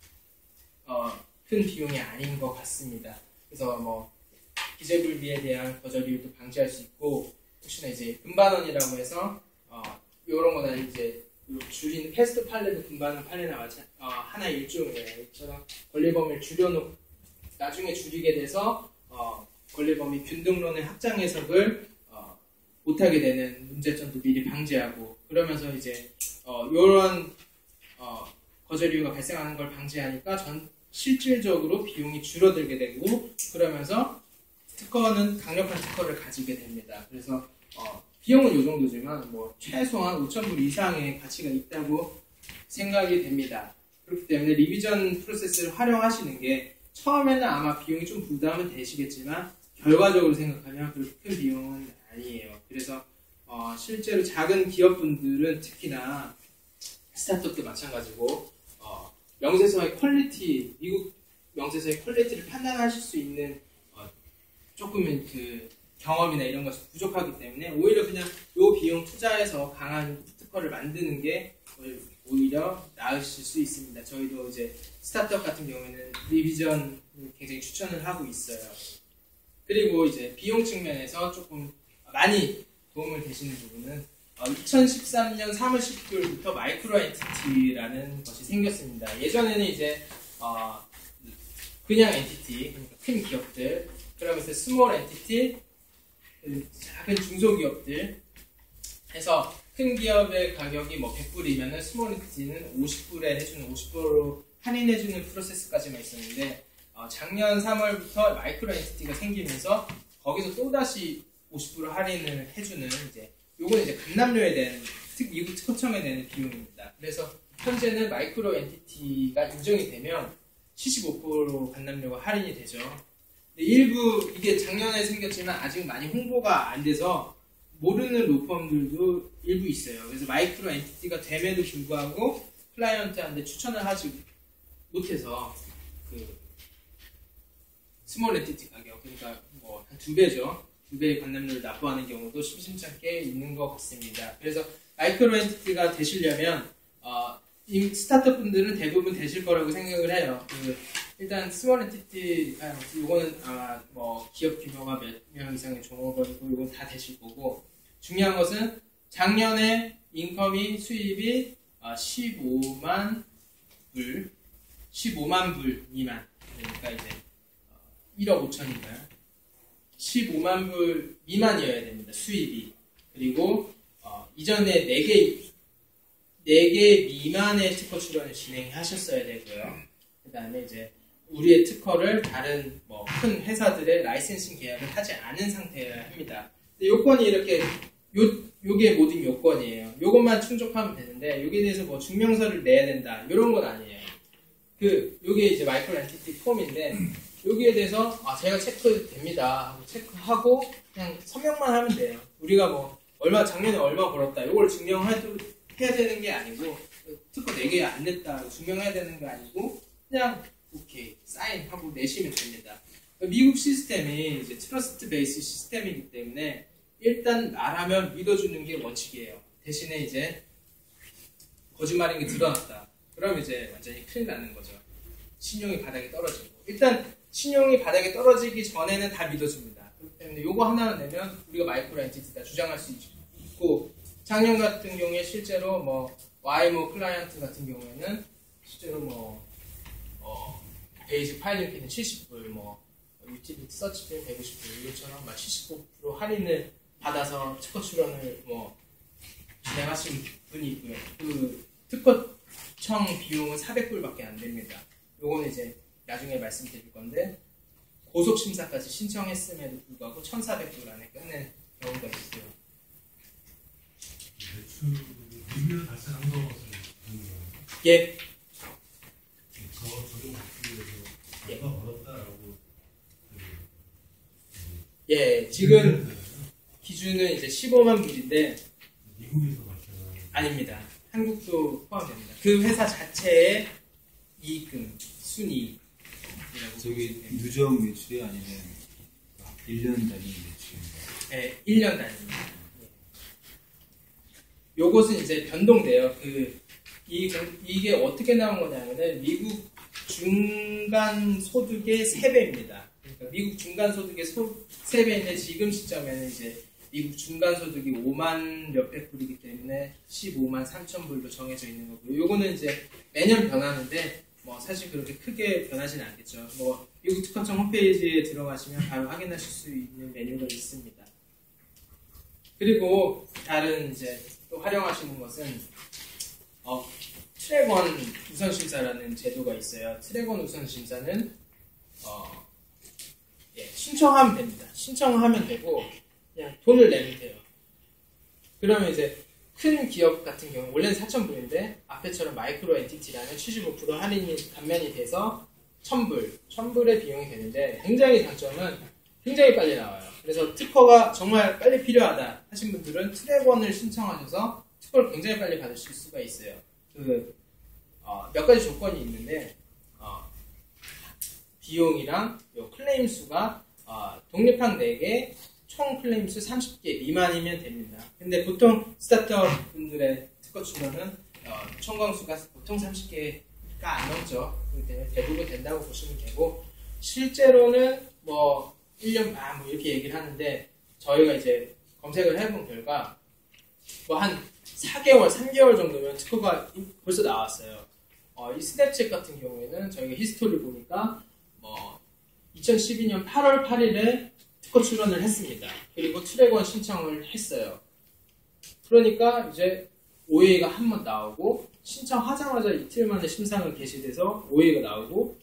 어, 큰 비용이 아닌 것 같습니다. 그래서 뭐 기재불비에 대한 거절 이유도 방지할 수 있고 혹시나 이제 금반원이라고 해서 어, 이런 거는 이제 줄이는 패스트 판례도 금반원 판례나 마찬 어, 하나의 일종이에요. 이처럼 권리 범위를 줄여놓 나중에 줄이게 돼서 어, 권리 범위 균등론의 확장 해석을 어, 못하게 되는 문제점도 미리 방지하고 그러면서 이제 어, 이런 어, 거절 이유가 발생하는 걸 방지하니까 전 실질적으로 비용이 줄어들게 되고 그러면서 특허는 강력한 특허를 가지게 됩니다. 그래서 어, 비용은 이 정도지만 뭐 최소한 오천 불 이상의 가치가 있다고 생각이 됩니다. 그렇기 때문에 리비전 프로세스를 활용하시는 게 처음에는 아마 비용이 좀 부담은 되시겠지만 결과적으로 생각하면 그렇게 큰 비용은 아니에요. 그래서 어, 실제로 작은 기업분들은 특히나 스타트업도 마찬가지고 어, 명세서의 퀄리티, 미국 명세서의 퀄리티를 판단하실 수 있는 어, 조금은 그 경험이나 이런 것이 부족하기 때문에 오히려 그냥 이 비용 투자해서 강한 특허를 만드는 게 오히려 나으실 수 있습니다. 저희도 이제 스타트업 같은 경우에는 리비전을 굉장히 추천을 하고 있어요. 그리고 이제 비용 측면에서 조금 많이 도움을 되시는 부분은 어, 이천십삼 년 삼월 십구일부터 마이크로 엔티티라는 것이 생겼습니다. 예전에는 이제 어, 그냥 엔티티, 그러니까 큰 기업들, 그러면서 스몰 엔티티, 작은 중소기업들 해서 큰 기업의 가격이 뭐 백 불이면은 스몰 엔티티는 오십 불에 해주는 오십 불로 할인해주는 프로세스까지만 있었는데 어, 작년 삼월부터 마이크로 엔티티가 생기면서 거기서 또다시 오십 불 할인을 해주는 이제 요거는 이제 감납료에 대한 특, 미국 특허청에 대한 비용입니다. 그래서 현재는 마이크로 엔티티가 인정이 되면 칠십오 퍼센트 감납료가 할인이 되죠. 일부 이게 작년에 생겼지만 아직 많이 홍보가 안 돼서 모르는 로펌들도 일부 있어요. 그래서 마이크로 엔티티가 됨에도 불구하고 클라이언트한테 추천을 하지 못해서 그 스몰 엔티티 가격 그러니까 뭐 한 두 배죠. 두 배의 관람료를 납부하는 경우도 심심찮게 있는 것 같습니다. 그래서 마이크로 엔티티가 되시려면 어, 이 스타트업 분들은 대부분 되실 거라고 생각을 해요. 그 일단 스몰 엔티티 아, 이거는 아마 뭐 기업 규모가 몇 명 이상의 종업원이고 이건 다 되실 거고 중요한 것은 작년에 인컴이 수입이 어, 십오만 불 십오만 불 미만 그러니까 이제 어, 일억 오천인가요? 십오만 불 미만이어야 됩니다. 수입이. 그리고 어, 이전에 네 개 네 개 미만의 특허 출원을 진행하셨어야 되고요. 그 다음에 이제 우리의 특허를 다른 뭐 큰 회사들의 라이센싱 계약을 하지 않은 상태여야 합니다. 근데 요건이 이렇게 요 요게 모든 요건이에요. 요것만 충족하면 되는데 여기에 대해서 뭐 증명서를 내야 된다 이런 건 아니에요. 그 요게 이제 마이크로 엔티티 폼인데 여기에 대해서 아 제가 체크됩니다 하고 체크하고 그냥 서명만 하면 돼요. 우리가 뭐 얼마 작년에 얼마 벌었다 이걸 증명해도 해야 되는 게 아니고 특허 네 개 안 냈다 증명해야 되는 게 아니고 그냥 오케이 사인하고 내시면 됩니다. 미국 시스템이 이제 트러스트 베이스 시스템이기 때문에 일단 말하면 믿어주는 게 원칙이에요. 대신에 이제 거짓말인 게 드러났다. 그럼 이제 완전히 큰일 나는 거죠. 신용이 바닥에 떨어지고 일단 신용이 바닥에 떨어지기 전에는 다 믿어줍니다. 그렇기 때문에 요거 하나는 내면 우리가 마이크로 엔티티다 주장할 수 있고 작년 같은 경우에 실제로 뭐 와이모 클라이언트 같은 경우에는 실제로 뭐 어, 베이직 파일링 피는 칠십 불, 뭐 유틸리티 서치 피는 백오십 불 이것처럼 막 칠십오 퍼센트 할인을 받아서 특허 출원을 뭐 진행하신 분이 있고요. 그 특허청 비용은 사백 불밖에 안 됩니다. 요거는 이제 나중에 말씀드릴 건데 고속 심사까지 신청했음에도 불구하고 천사백 불 안에 끝낸 경우가 있고요.
대출 비밀 발생한 것을 보는 거예요.
예.
저 적용 받기 위해서
예.
얼마 벌었다라고
예, 지금 기준은 이제 십오만 불인데
미국에서 발생한
아닙니다. 한국도 포함됩니다. 그 회사 자체의 이익금, 순이익.
저기 누적 매출이 아니면 일 년 단위 매출인가?
네, 일 년 단위입니다. 예. 요것은 이제 변동돼요. 그, 이, 이게 어떻게 나온 거냐면은 미국 중간 소득의 세 배입니다. 그러니까 미국 중간 소득의 세 배인데 지금 시점에는 이제 미국 중간 소득이 오만 몇백 불이기 때문에 십오만 삼천 불로 정해져 있는 거고요. 요거는 이제 매년 변하는데 뭐 사실 그렇게 크게 변하지는 않겠죠. 뭐 미국 특허청 홈페이지에 들어가시면 바로 확인하실 수 있는 메뉴가 있습니다. 그리고 다른 이제 또 활용하시는 것은 어, 트랙원 우선심사라는 제도가 있어요. 트랙원 우선심사는 어, 예, 신청하면 됩니다. 신청하면 되고 그냥 돈을 내면 돼요. 그러면 이제 큰 기업 같은 경우 원래는 사천 불인데 앞에처럼 마이크로 엔티티라는 칠십오 퍼센트 할인이 감면이 돼서 천 불, 천 불의 비용이 되는데 굉장히 장점은 굉장히 빨리 나와요. 그래서 특허가 정말 빨리 필요하다 하신 분들은 트랙원을 신청하셔서 특허를 굉장히 빨리 받으실 수가 있어요. 그, 어, 몇 가지 조건이 있는데 어, 비용이랑 요 클레임 수가 어, 독립학 네 개, 총 클레임 수 삼십 개 미만이면 됩니다. 근데 보통 스타트업 분들의 특허 출원은 어, 총광수가 보통 삼십 개가 안 넘죠. 그렇기 때문에 대부분 된다고 보시면 되고 실제로는 뭐 일 년 반 뭐 이렇게 얘기를 하는데 저희가 이제 검색을 해본 결과 뭐 한 사 개월, 삼 개월 정도면 특허가 벌써 나왔어요. 어, 이 스냅챗 같은 경우에는 저희가 히스토리를 보니까 뭐 이천십이 년 팔월 팔일에 특허 출원을 했습니다. 그리고 트랙원 신청을 했어요. 그러니까 이제 오에이가 한 번 나오고 신청하자마자 이틀 만에 심사가 개시돼서 오에이가 나오고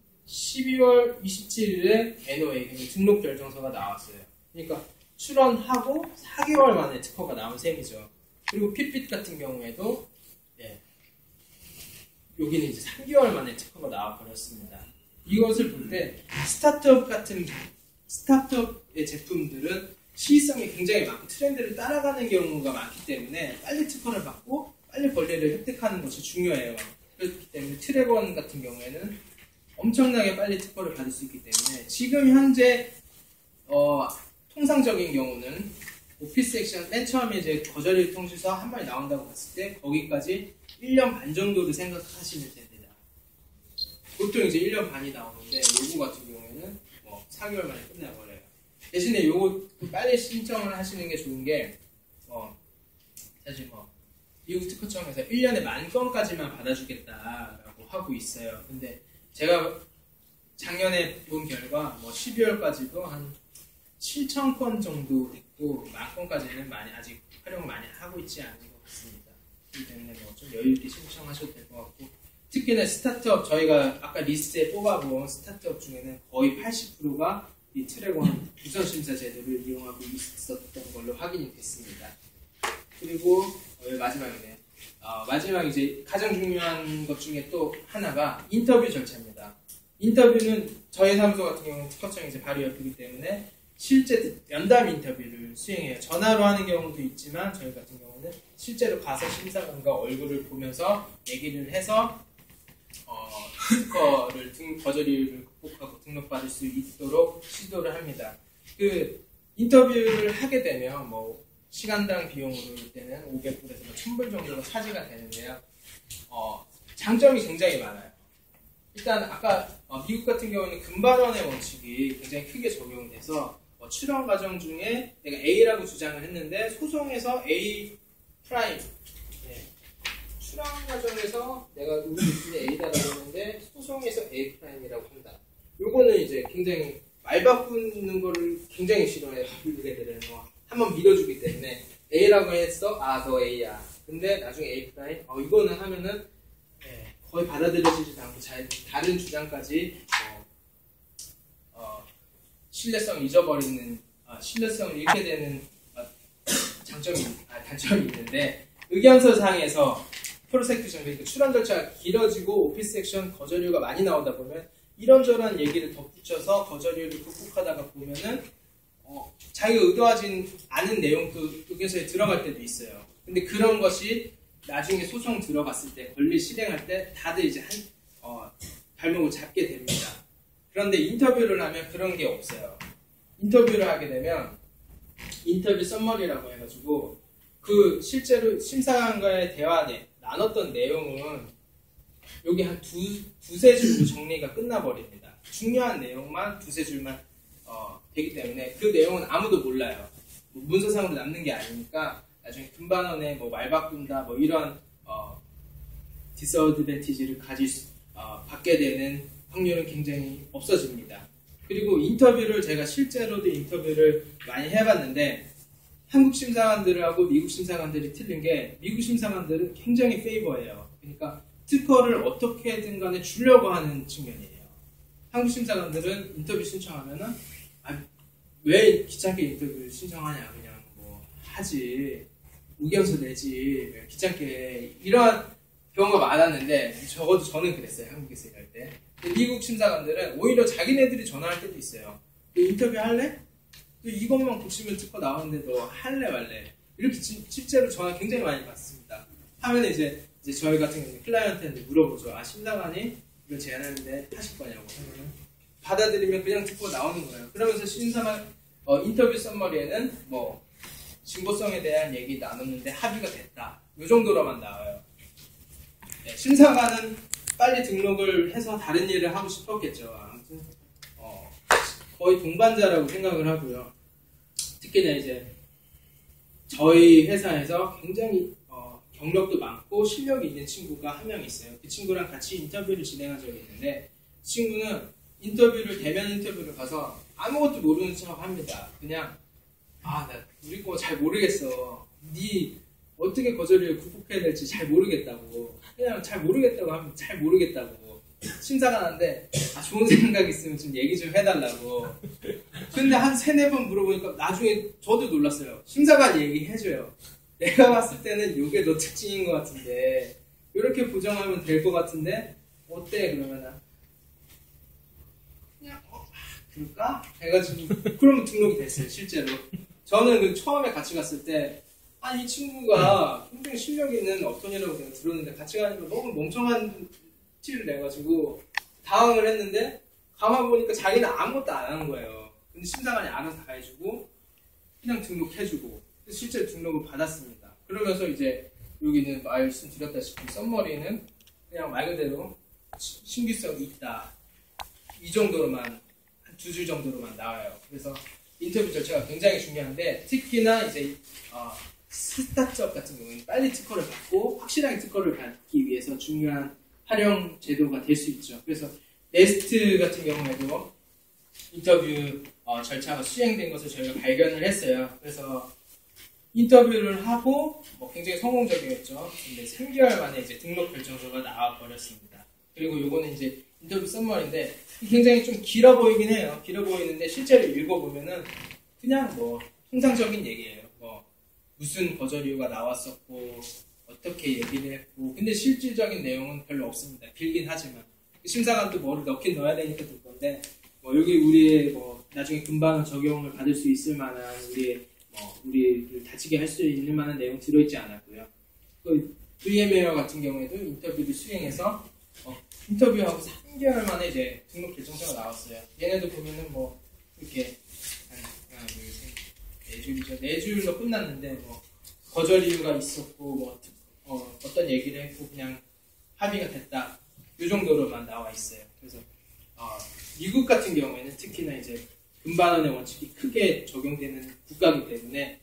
십이월 이십칠일에 엔오에이 그러니까 등록 결정서가 나왔어요. 그러니까 출원하고 사 개월 만에 특허가 나온 셈이죠. 그리고 핏빛 같은 경우에도 예, 여기는 이제 삼 개월 만에 특허가 나와 버렸습니다. 이것을 볼 때 스타트업 같은 스타트업의 제품들은 시의성이 굉장히 많고 트렌드를 따라가는 경우가 많기 때문에 빨리 특허를 받고 빨리 권리를 획득하는 것이 중요해요. 그렇기 때문에 트랙원 같은 경우에는 엄청나게 빨리 특허를 받을 수 있기 때문에 지금 현재 어, 통상적인 경우는 오피스 액션 맨 처음에 이제 거절일 통지서 한 마리 나온다고 봤을 때 거기까지 일 년 반 정도를 생각하시면 됩니다. 보통 이제 일 년 반이 나오는데 요거 같은 경우에는 뭐 사 개월 만에 끝나버려요. 대신에 요거 빨리 신청을 하시는 게 좋은 게 어, 사실 뭐 미국 특허청에서 일 년에 만 건까지만 받아주겠다라고 하고 있어요. 근데 제가 작년에 본 결과 뭐 십이월까지도 한 칠천 건 정도 됐고 만 건까지는 많이 아직 활용 많이 하고 있지 않은 것 같습니다. 그렇기 때문에 뭐 좀 여유 있게 신청하셔도 될 것 같고 특히나 스타트업 저희가 아까 리스트에 뽑아본 스타트업 중에는 거의 팔십 퍼센트가 이 트랙원 우선심사 제도를 이용하고 있었던 걸로 확인이 됐습니다. 그리고 어, 마지막이네. 어, 마지막 이제 가장 중요한 것 중에 또 하나가 인터뷰 절차입니다. 인터뷰는 저희 사무소 같은 경우는 특허청이 이제 바로 옆이기 때문에 실제 면담 인터뷰를 수행해요. 전화로 하는 경우도 있지만 저희 같은 경우는 실제로 가서 심사관과 얼굴을 보면서 얘기를 해서 어, 특허를 등 거절이율을 극복하고 등록받을 수 있도록 시도를 합니다. 그 인터뷰를 하게 되면 뭐 시간당 비용으로 볼 때는 오백 불에서 천 불 정도가 차지가 되는데요. 어, 장점이 굉장히 많아요. 일단 아까 어, 미국 같은 경우는 금발원의 원칙이 굉장히 크게 적용이 돼서 어, 출원 과정 중에 내가 A라고 주장을 했는데 소송에서 A 프라임 네. 출원 과정에서 내가 우리 기준에 A다라고 했는데 소송에서 A 프라임이라고 한다. 요거는 이제 굉장히 말 바꾸는 거를 굉장히 싫어해요. 미국 애들은 뭐 한번 믿어주기 때문에 A라고 했어. 아, 너 A야. 근데 나중에 A 프라임. 어, 이거는 하면은 예, 거의 받아들여지지 않고 잘, 다른 주장까지 어, 어, 신뢰성 잊어버리는 어, 신뢰성을 잃게 되는 어, 장점이 아, 단점이 있는데 의견서상에서 프로세큐션 그러니까 출원 절차가 길어지고 오피스 액션 거절료가 많이 나오다 보면 이런저런 얘기를 덧붙여서 거절료를 극복하다가 보면은 어, 자기가 의도하진 않은 내용도 의견서에 들어갈 때도 있어요. 근데 그런 것이 나중에 소송 들어갔을 때 권리 실행할 때 다들 이제 한 어, 발목을 잡게 됩니다. 그런데 인터뷰를 하면 그런 게 없어요. 인터뷰를 하게 되면 인터뷰 썸머리라고 해가지고 그 실제로 심사관과의 대화 내 나눴던 내용은 여기 한 두, 두세 줄로 정리가 끝나버립니다. 중요한 내용만 두세 줄만 어, 되기 때문에 그 내용은 아무도 몰라요. 뭐 문서상으로 남는 게 아니니까 나중에 금반원에 뭐 말 바꾼다 뭐 이런 어, 디스어드밴티지를 가질 수, 어, 받게 되는 확률은 굉장히 없어집니다. 그리고 인터뷰를 제가 실제로도 인터뷰를 많이 해봤는데 한국 심사관들하고 미국 심사관들이 틀린 게 미국 심사관들은 굉장히 페이버예요. 그러니까 특허를 어떻게든 간에 주려고 하는 측면이에요. 한국 심사관들은 인터뷰 신청하면은 아, 왜 귀찮게 인터뷰를 신청하냐 그냥 뭐 하지 의견서 내지 왜 귀찮게 이런 경우가 많았는데 적어도 저는 그랬어요. 한국에서 일할 때. 근데 미국 심사관들은 오히려 자기네들이 전화할 때도 있어요. 너 인터뷰 할래? 또 이것만 보시면 특허 나오는데 너 할래 말래? 이렇게 지, 실제로 전화 굉장히 많이 받습니다. 하면 이제, 이제 저희 같은 경우는 클라이언트한테 물어보죠. 아 심사관이 이거 제안하는데 하실 거냐고 하면은 받아들이면 그냥 특허 나오는 거예요. 그러면서 심사관 어, 인터뷰 썸머리에는 뭐 진보성에 대한 얘기 나눴는데 합의가 됐다. 이 정도로만 나와요. 네, 심사관은 빨리 등록을 해서 다른 일을 하고 싶었겠죠. 아무튼 어, 거의 동반자라고 생각을 하고요. 특히나 이제 저희 회사에서 굉장히 어, 경력도 많고 실력이 있는 친구가 한 명 있어요. 그 친구랑 같이 인터뷰를 진행한 적이 있는데 그 친구는 인터뷰를 대면 인터뷰를 가서 아무것도 모르는 척 합니다. 그냥 아, 나 우리 거 잘 모르겠어. 네 어떻게 거절을 극복해야 될지 잘 모르겠다고. 그냥 잘 모르겠다고 하면 잘 모르겠다고. 심사관한테 아, 좋은 생각 있으면 좀 얘기 좀 해달라고. 근데 한 세네 번 물어보니까 나중에 저도 놀랐어요. 심사관 얘기해줘요. 내가 봤을 때는 이게 너 특징인 것 같은데 이렇게 보정하면 될 것 같은데 어때 그러면은 그냥 어, 그럴까? 해가지고 그러면 등록이 됐어요. 실제로. 저는 그 처음에 같이 갔을 때 아, 이 친구가 굉장히 실력 있는 어떤이라고 내가 들었는데 같이 가니까 너무 멍청한 티를 내가지고 당황을 했는데 가만 보니까 자기는 아무것도 안 하는 거예요. 근데 심사관이 알아서 다 해주고 그냥 등록해주고 실제 등록을 받았습니다. 그러면서 이제 여기는 말씀드렸다시피 썸머리는 그냥 말 그대로 신규성이 있다. 이 정도로만 한 두 줄 정도로만 나와요. 그래서 인터뷰 절차가 굉장히 중요한데 특히나 이제 어, 스타트업 같은 경우는 빨리 특허를 받고 확실하게 특허를 받기 위해서 중요한 활용 제도가 될 수 있죠. 그래서 네스트 같은 경우에도 인터뷰 어, 절차가 수행된 것을 저희가 발견을 했어요. 그래서 인터뷰를 하고 뭐 굉장히 성공적이었죠. 근데 삼 개월 만에 이제 등록 결정서가 나와 버렸습니다. 그리고 요거는 이제 인터뷰 썸머리인데 굉장히 좀 길어 보이긴 해요. 길어 보이는데 실제로 읽어보면은 그냥 뭐 통상적인 얘기예요. 뭐 무슨 거절 이유가 나왔었고 어떻게 얘기를 했고 근데 실질적인 내용은 별로 없습니다. 길긴 하지만 심사관도 뭐를 넣긴 넣어야 되니까 될 건데 뭐 여기 우리의 뭐 나중에 금방 적용을 받을 수 있을 만한 우리의 뭐 우리를 다치게 할 수 있는 만한 내용 들어있지 않았고요. 그 브이엠웨어 같은 경우에도 인터뷰를 수행해서 어, 인터뷰하고 삼 개월 만에 이제 등록 결정서가 나왔어요. 얘네도 보면은 뭐 이렇게 한 하나 둘셋 네 줄이죠. 네 줄로 끝났는데 뭐 거절 이유가 있었고 뭐 어, 어떤 얘기를 했고 그냥 합의가 됐다. 이 정도로만 나와 있어요. 그래서 어, 미국 같은 경우에는 특히나 이제 금반원의 원칙이 크게 적용되는 국가이기 때문에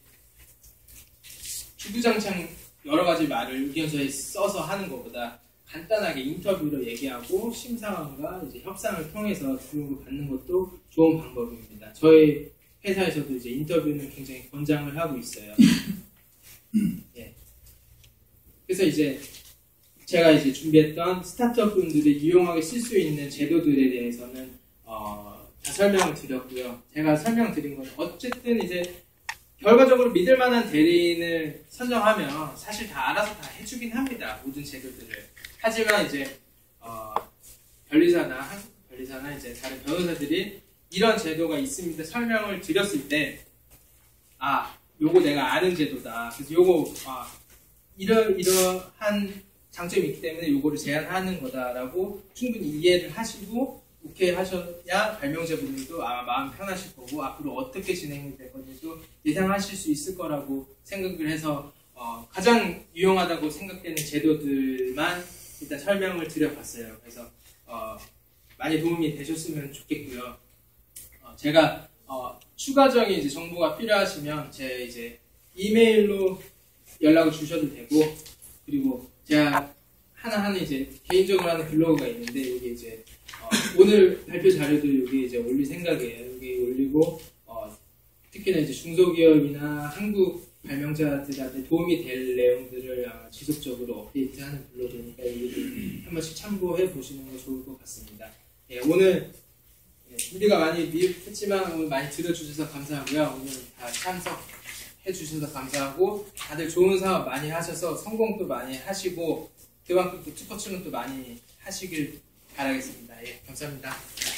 주구장창 여러 가지 말을 의견서에 써서 하는 것보다 간단하게 인터뷰로 얘기하고 심사관과 이제 협상을 통해서 등록을 받는 것도 좋은 방법입니다. 저희 회사에서도 이제 인터뷰는 굉장히 권장을 하고 있어요. 예. 그래서 이제 제가 이제 준비했던 스타트업 분들이 유용하게 쓸 수 있는 제도들에 대해서는 어, 다 설명을 드렸고요. 제가 설명드린 건 어쨌든 이제 결과적으로 믿을 만한 대리인을 선정하면 사실 다 알아서 다 해주긴 합니다. 모든 제도들을. 하지만 이제 어, 변리사나 한국 변리사나 이제 다른 변호사들이 이런 제도가 있습니다. 설명을 드렸을 때 아, 요거 내가 아는 제도다. 그래서 요거 아, 이러 이러한 장점이 있기 때문에 요거를 제안하는 거다라고 충분히 이해를 하시고 오케이 하셔야 발명자분들도 아마 마음 편하실 거고 앞으로 어떻게 진행이 될 건지도 예상하실 수 있을 거라고 생각을 해서 어, 가장 유용하다고 생각되는 제도들만 일단 설명을 드려봤어요. 그래서 어, 많이 도움이 되셨으면 좋겠고요. 어, 제가 어, 추가적인 이제 정보가 필요하시면 제 이제 이메일로 연락을 주셔도 되고 그리고 제가 하나하나 이제 개인적으로 하는 블로그가 있는데 여기 이제 어, 오늘 발표 자료도 여기 이제 올릴 생각이에요. 여기 올리고 어, 특히나 이제 중소기업이나 한국 발명자들한테 도움이 될 내용들을 아마 지속적으로 업데이트하는 블로그니까 여기 한 번씩 참고해 보시는 거 좋을 것 같습니다. 예, 오늘 예, 준비가 많이 미흡했지만 오늘 많이 들어주셔서 감사하고요. 오늘 다 참석해 주셔서 감사하고 다들 좋은 사업 많이 하셔서 성공도 많이 하시고 그만큼 또 특허 출원도 많이 하시길 바라겠습니다. 예, 감사합니다.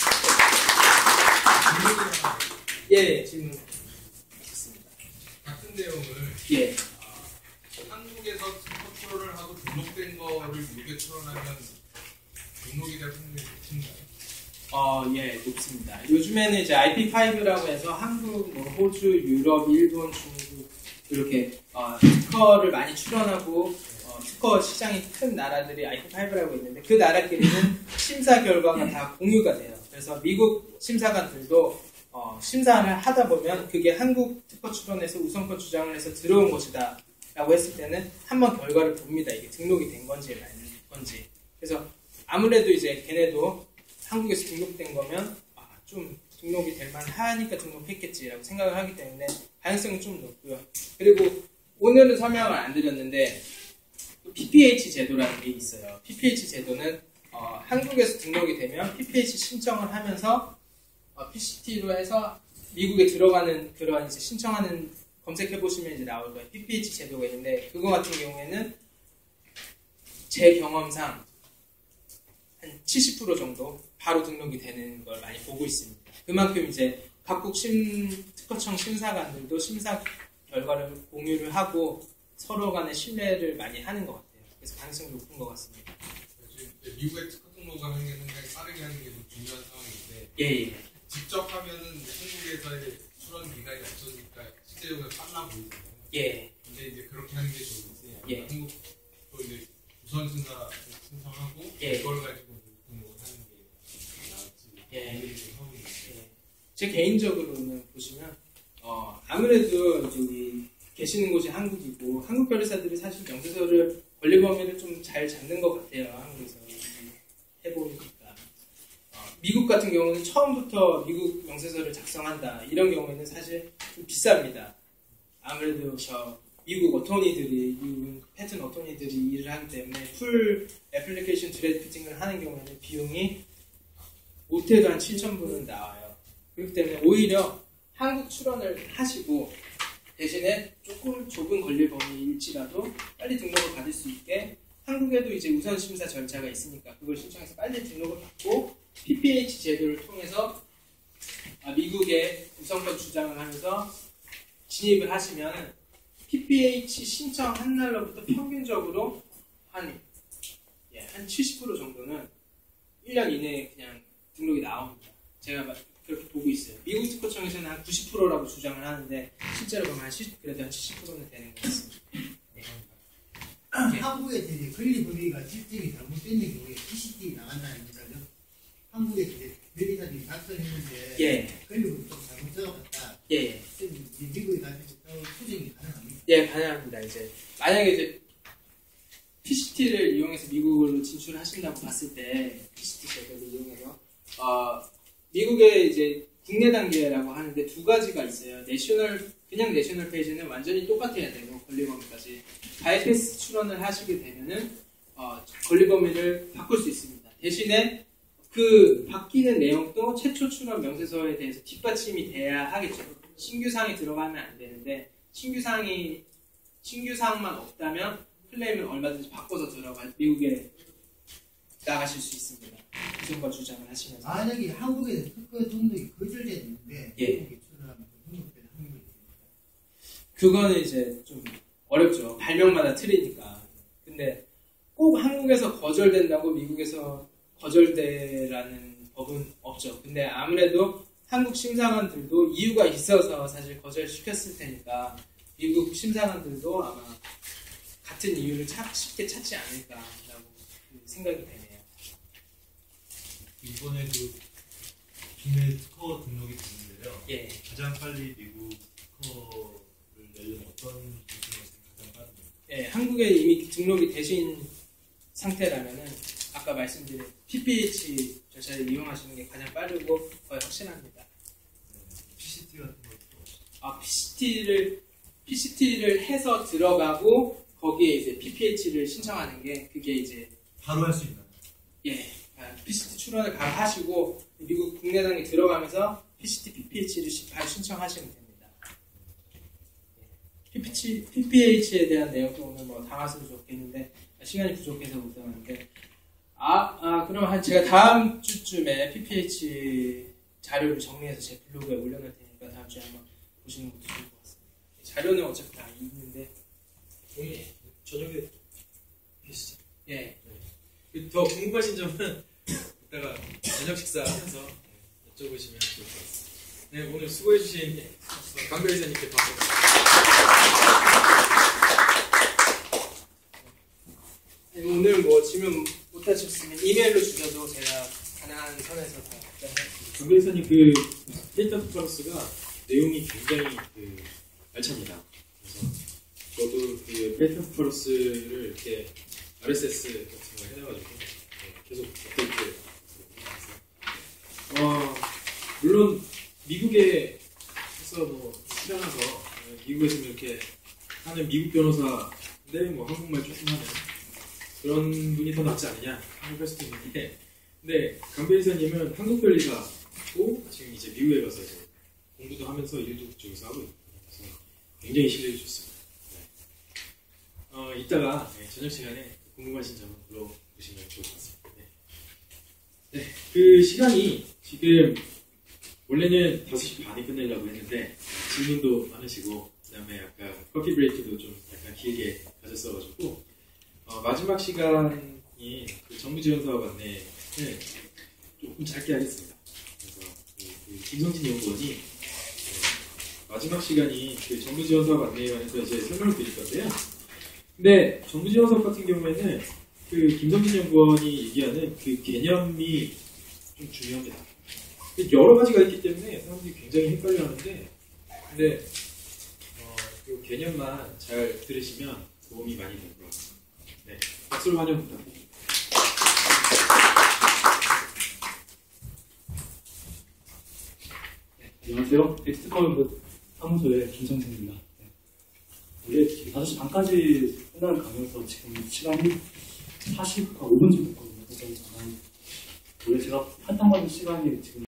예, 질문 있습니다.
같은 내용을
예,
아, 한국에서 특허 출원을 하고 등록된 거를 미국에 출원하면 등록이 될 확률이 높은가요?
어, 예, 높습니다. 요즘에는 이제 아이피 파이브라고 해서 한국, 뭐 호주, 유럽, 일본, 중국 이렇게 어, 특허를 많이 출원하고 어, 특허 시장이 큰 나라들이 아이피 파이브라고 있는데 그 나라끼리는 심사 결과가 다 공유가 돼요. 그래서 미국 심사관들도 어, 심사를 하다 보면 그게 한국 특허 출원에서 우선권 주장을 해서 들어온 것이다 라고 했을 때는 한번 결과를 봅니다. 이게 등록이 된 건지 아닌 건지. 그래서 아무래도 이제 걔네도 한국에서 등록된 거면 아, 좀 등록이 될 만하니까 등록했겠지라고 생각을 하기 때문에 가능성이 좀 높고요. 그리고 오늘은 설명을 안 드렸는데 피피에이치 제도라는 게 있어요. 피피에이치 제도는 어, 한국에서 등록이 되면 피피에이치 신청을 하면서 어, 피씨티로 해서 미국에 들어가는 그런 이제 신청하는 검색해 보시면 이제 나올 거예요. 피피에이치 제도가 있는데 그거 같은 경우에는 제 경험상 한 칠십 퍼센트 정도 바로 등록이 되는 걸 많이 보고 있습니다. 그만큼 이제 각국 심, 특허청 심사관들도 심사 결과를 공유를 하고 서로 간의 신뢰를 많이 하는 것 같아요. 그래서 가능성이 높은 것 같습니다.
지금 미국의 특허 등록을 하는 게 상당히 빠르게 하는 게 좀 중요한 상황인데
예, 예.
직접 하면은 한국에서의 출원 기간이 없어지니까 실제적으로 빨라 보이잖아요.
예.
근데 이제 그렇게 하는 게 좋은지
예.
한국도 이제 우선 심사 신청하고
예.
그걸 가지고 등록을 하는 게 나을지
예.
고민이 좀 하고 있는데
예. 제 개인적으로는 보시면 어, 아무래도 여기 계시는 곳이 한국이고 한국 변호사들이 사실 명세서를 권리 범위를 좀 잘 잡는 것 같아요. 한국에서 해보니까 어, 미국 같은 경우는 처음부터 미국 명세서를 작성한다 이런 경우에는 사실 좀 비쌉니다. 아무래도 저 미국 어토니들이 미국 패턴 어토니들이 일을 하기 때문에 풀 애플리케이션 드래프팅을 하는 경우에는 비용이 못해도 한 칠천 불은 나와요. 그렇기 때문에 오히려 한국 출원을 하시고 대신에 조금 좁은 권리 범위일지라도 빨리 등록을 받을 수 있게 한국에도 이제 우선 심사 절차가 있으니까 그걸 신청해서 빨리 등록을 받고 피피에이치 제도를 통해서 미국에 우선권 주장을 하면서 진입을 하시면 피피에이치 신청한 날로부터 평균적으로 한, 예, 한 칠십 퍼센트 정도는 일 년 이내에 그냥 등록이 나옵니다. 제가 그렇게 보고 있어요. 미국 특허청에서는 한 구십 퍼센트라고 주장을 하는데 실제로 보면 한 칠십, 그래도 한 칠십 퍼센트는 되는 것 같습니다. 네.
한국에서 이제 권리 범위가 실정이 잘못된 경우에 피씨티 나간다는 거죠. 한국에서 이제 변리사들이 작성했는데
예.
권리 범위 좀 잘못 적어봤다.
예, 예.
미국에 가지고 또 수정이 가능합니다.
예, 가능합니다. 이제 만약에 이제 피씨티를 이용해서 미국으로 진출하신다고 봤을 때 피씨티 제도를 이용해서 어, 미국에 이제 국내 단계라고 하는데 두 가지가 있어요. 내셔널 그냥 내셔널 페이지는 완전히 똑같아야 되고 권리 범위까지 바이패스 출원을 하시게 되면은 어, 권리 범위를 바꿀 수 있습니다. 대신에 그 바뀌는 내용도 최초 출원 명세서에 대해서 뒷받침이 돼야 하겠죠. 신규 사항이 들어가면 안 되는데 신규 사항이 신규 사항만 없다면 클레임은 얼마든지 바꿔서 들어가 미국에 나가실 수 있습니다. 무슨과 주장을 하시면서
만약에 한국에서 특허 등록이 거절됐는데
예.
미국에 출원하면 그 등록될 확률이 있습니다.
그거는 이제 좀 어렵죠. 발명마다 틀리니까. 근데 꼭 한국에서 거절된다고 미국에서 거절되라는 법은 없죠. 근데 아무래도 한국 심사관들도 이유가 있어서 사실 거절시켰을 테니까 미국 심사관들도 아마 같은 이유를 찾, 쉽게 찾지 않을까라고 생각이 되네요.
이번에 그 국내 특허 등록이 됐는데요.
예.
가장 빨리 미국 특허를 내려면 어떤 부분에서 가장 빠른가요?
예, 한국에 이미 등록이 되신 상태라면은 아까 말씀드린 피피에이치 절차를 이용하시는 게 가장 빠르고 거의 확실합니다.
피씨티 같은 것도
아, 피씨티를 피씨티를 해서 들어가고 거기에 이제 피피에이치를 신청하는 게 그게 이제
바로 할 수 있나요?
예, 피씨티 출원을 바로 하시고 미국 국내 단계 들어가면서 피씨티, 피피에이치를 바로 신청하시면 됩니다. 피피에이치, 피피에이치에 대한 내용도 오늘 뭐 담았으면 좋겠는데 시간이 부족해서 못 담았는데 아, 아 그럼 한 제가 다음 주쯤에 피피에이치 자료를 정리해서 제 블로그에 올려놓을 테니까 다음 주에 한번 보시는 것도 좋을 것 같습니다. 자료는 어차피 다 있는데
오늘 저녁에 계시죠?
예.
더 궁금하신 점은 이따가 저녁 식사하면서 여쭤보시면 좋을 것 같습니다. 네, 오늘 수고해주신 강별 이사님께 박수.
오늘 뭐 질문 못하셨으면 이메일로 주셔도 제가 가능한 선에서 다 답변하겠습니다.
강 변호사님 그 데이터 플러스가 내용이 굉장히 그 알찹니다. 그래서 저도 그 데이터 플러스를 이렇게 알에스에스 같은 걸 해놔가지고 계속 업데이트. 어 물론 미국에서 뭐 출연해서 미국에서 이렇게 하는 미국 변호사인데 뭐 한국말 조금 하는 그런 분이 더 낫지 않느냐 생각할 수도 있는데, 근데 강 변호사님은 한국 변리사고 지금 이제 미국에 가서 이제 공부도 하면서 일도 그쪽에서 하고 있거든요. 그래서 굉장히 실력이 좋습니다. 네. 어, 이따가 네, 저녁 시간에 궁금하신 점은 물어보시면 좋을 것 같습니다. 네. 네, 그 시간이 지금 원래는 다섯 시 반에 끝내려고 했는데 질문도 많으시고 그다음에 아까 커피 브레이크도 좀 약간 길게 가졌어가지고 어, 마지막 시간이 그 정부지원사업 안내를 조금 짧게 하겠습니다. 그래서 그, 그 김성진 연구원이 네, 마지막 시간이 그 정부지원사업 안내에 관해서 이제 설명을 드릴 건데요. 근데 정부지원사업 같은 경우에는 그 김성진 연구원이 얘기하는 그 개념이 좀 중요합니다. 여러 가지가 있기 때문에 사람들이 굉장히 헷갈려 하는데, 근데 어, 그 개념만 잘 들으시면 도움이 많이 될 것 같습니다. 네, 박수를 환영 부탁드립니다.
네, 안녕하세요. 엑스컴 사무소의 김성진입니다. 네. 원래 다섯 시 반까지 끝나는 강의여서 지금 시간이 사십오 분 정도 됐거든요. 그래서 원래 제가 판단받은 시간이 지금